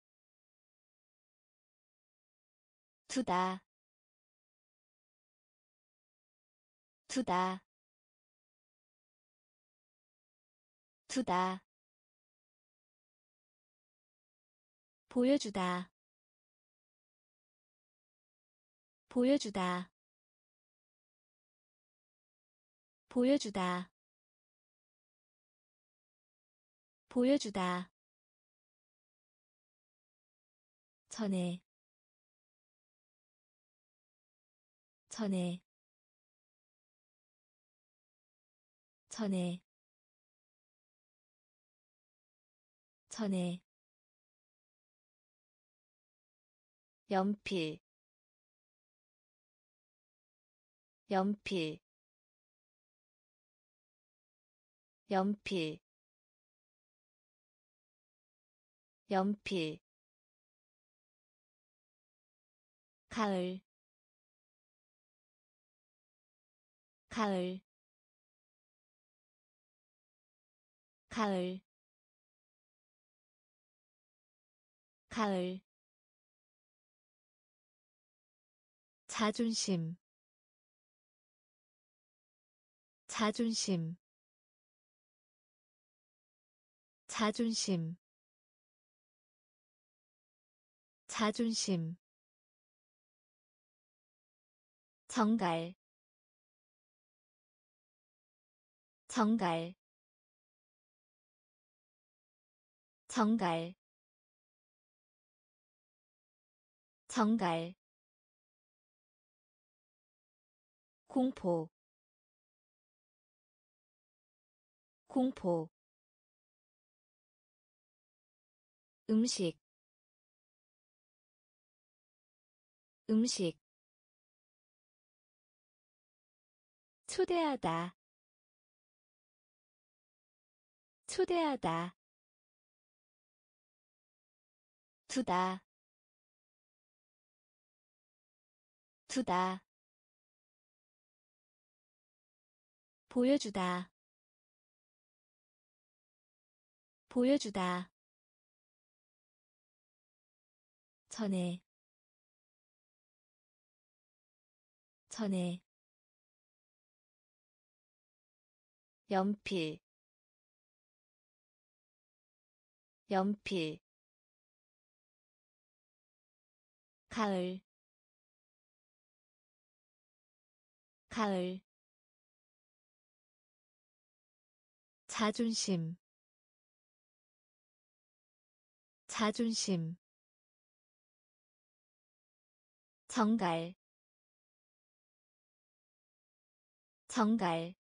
두다, 두다, 두다. 보여주다, 보여주다, 보여주다, 보여주다. 전에, 전에, 전에, 전에. 연필, 연필, 연필, 연필. 가을, 가을, 가을 가을 자존심 자존심 자존심 자존심 정갈 정갈 정갈 정갈 공포 공포 음식 음식 초대하다 초대하다 두다 두다 보여주다 보여주다 전에 전에 연필 연필 가을 가을 자존심 자존심 정갈 정갈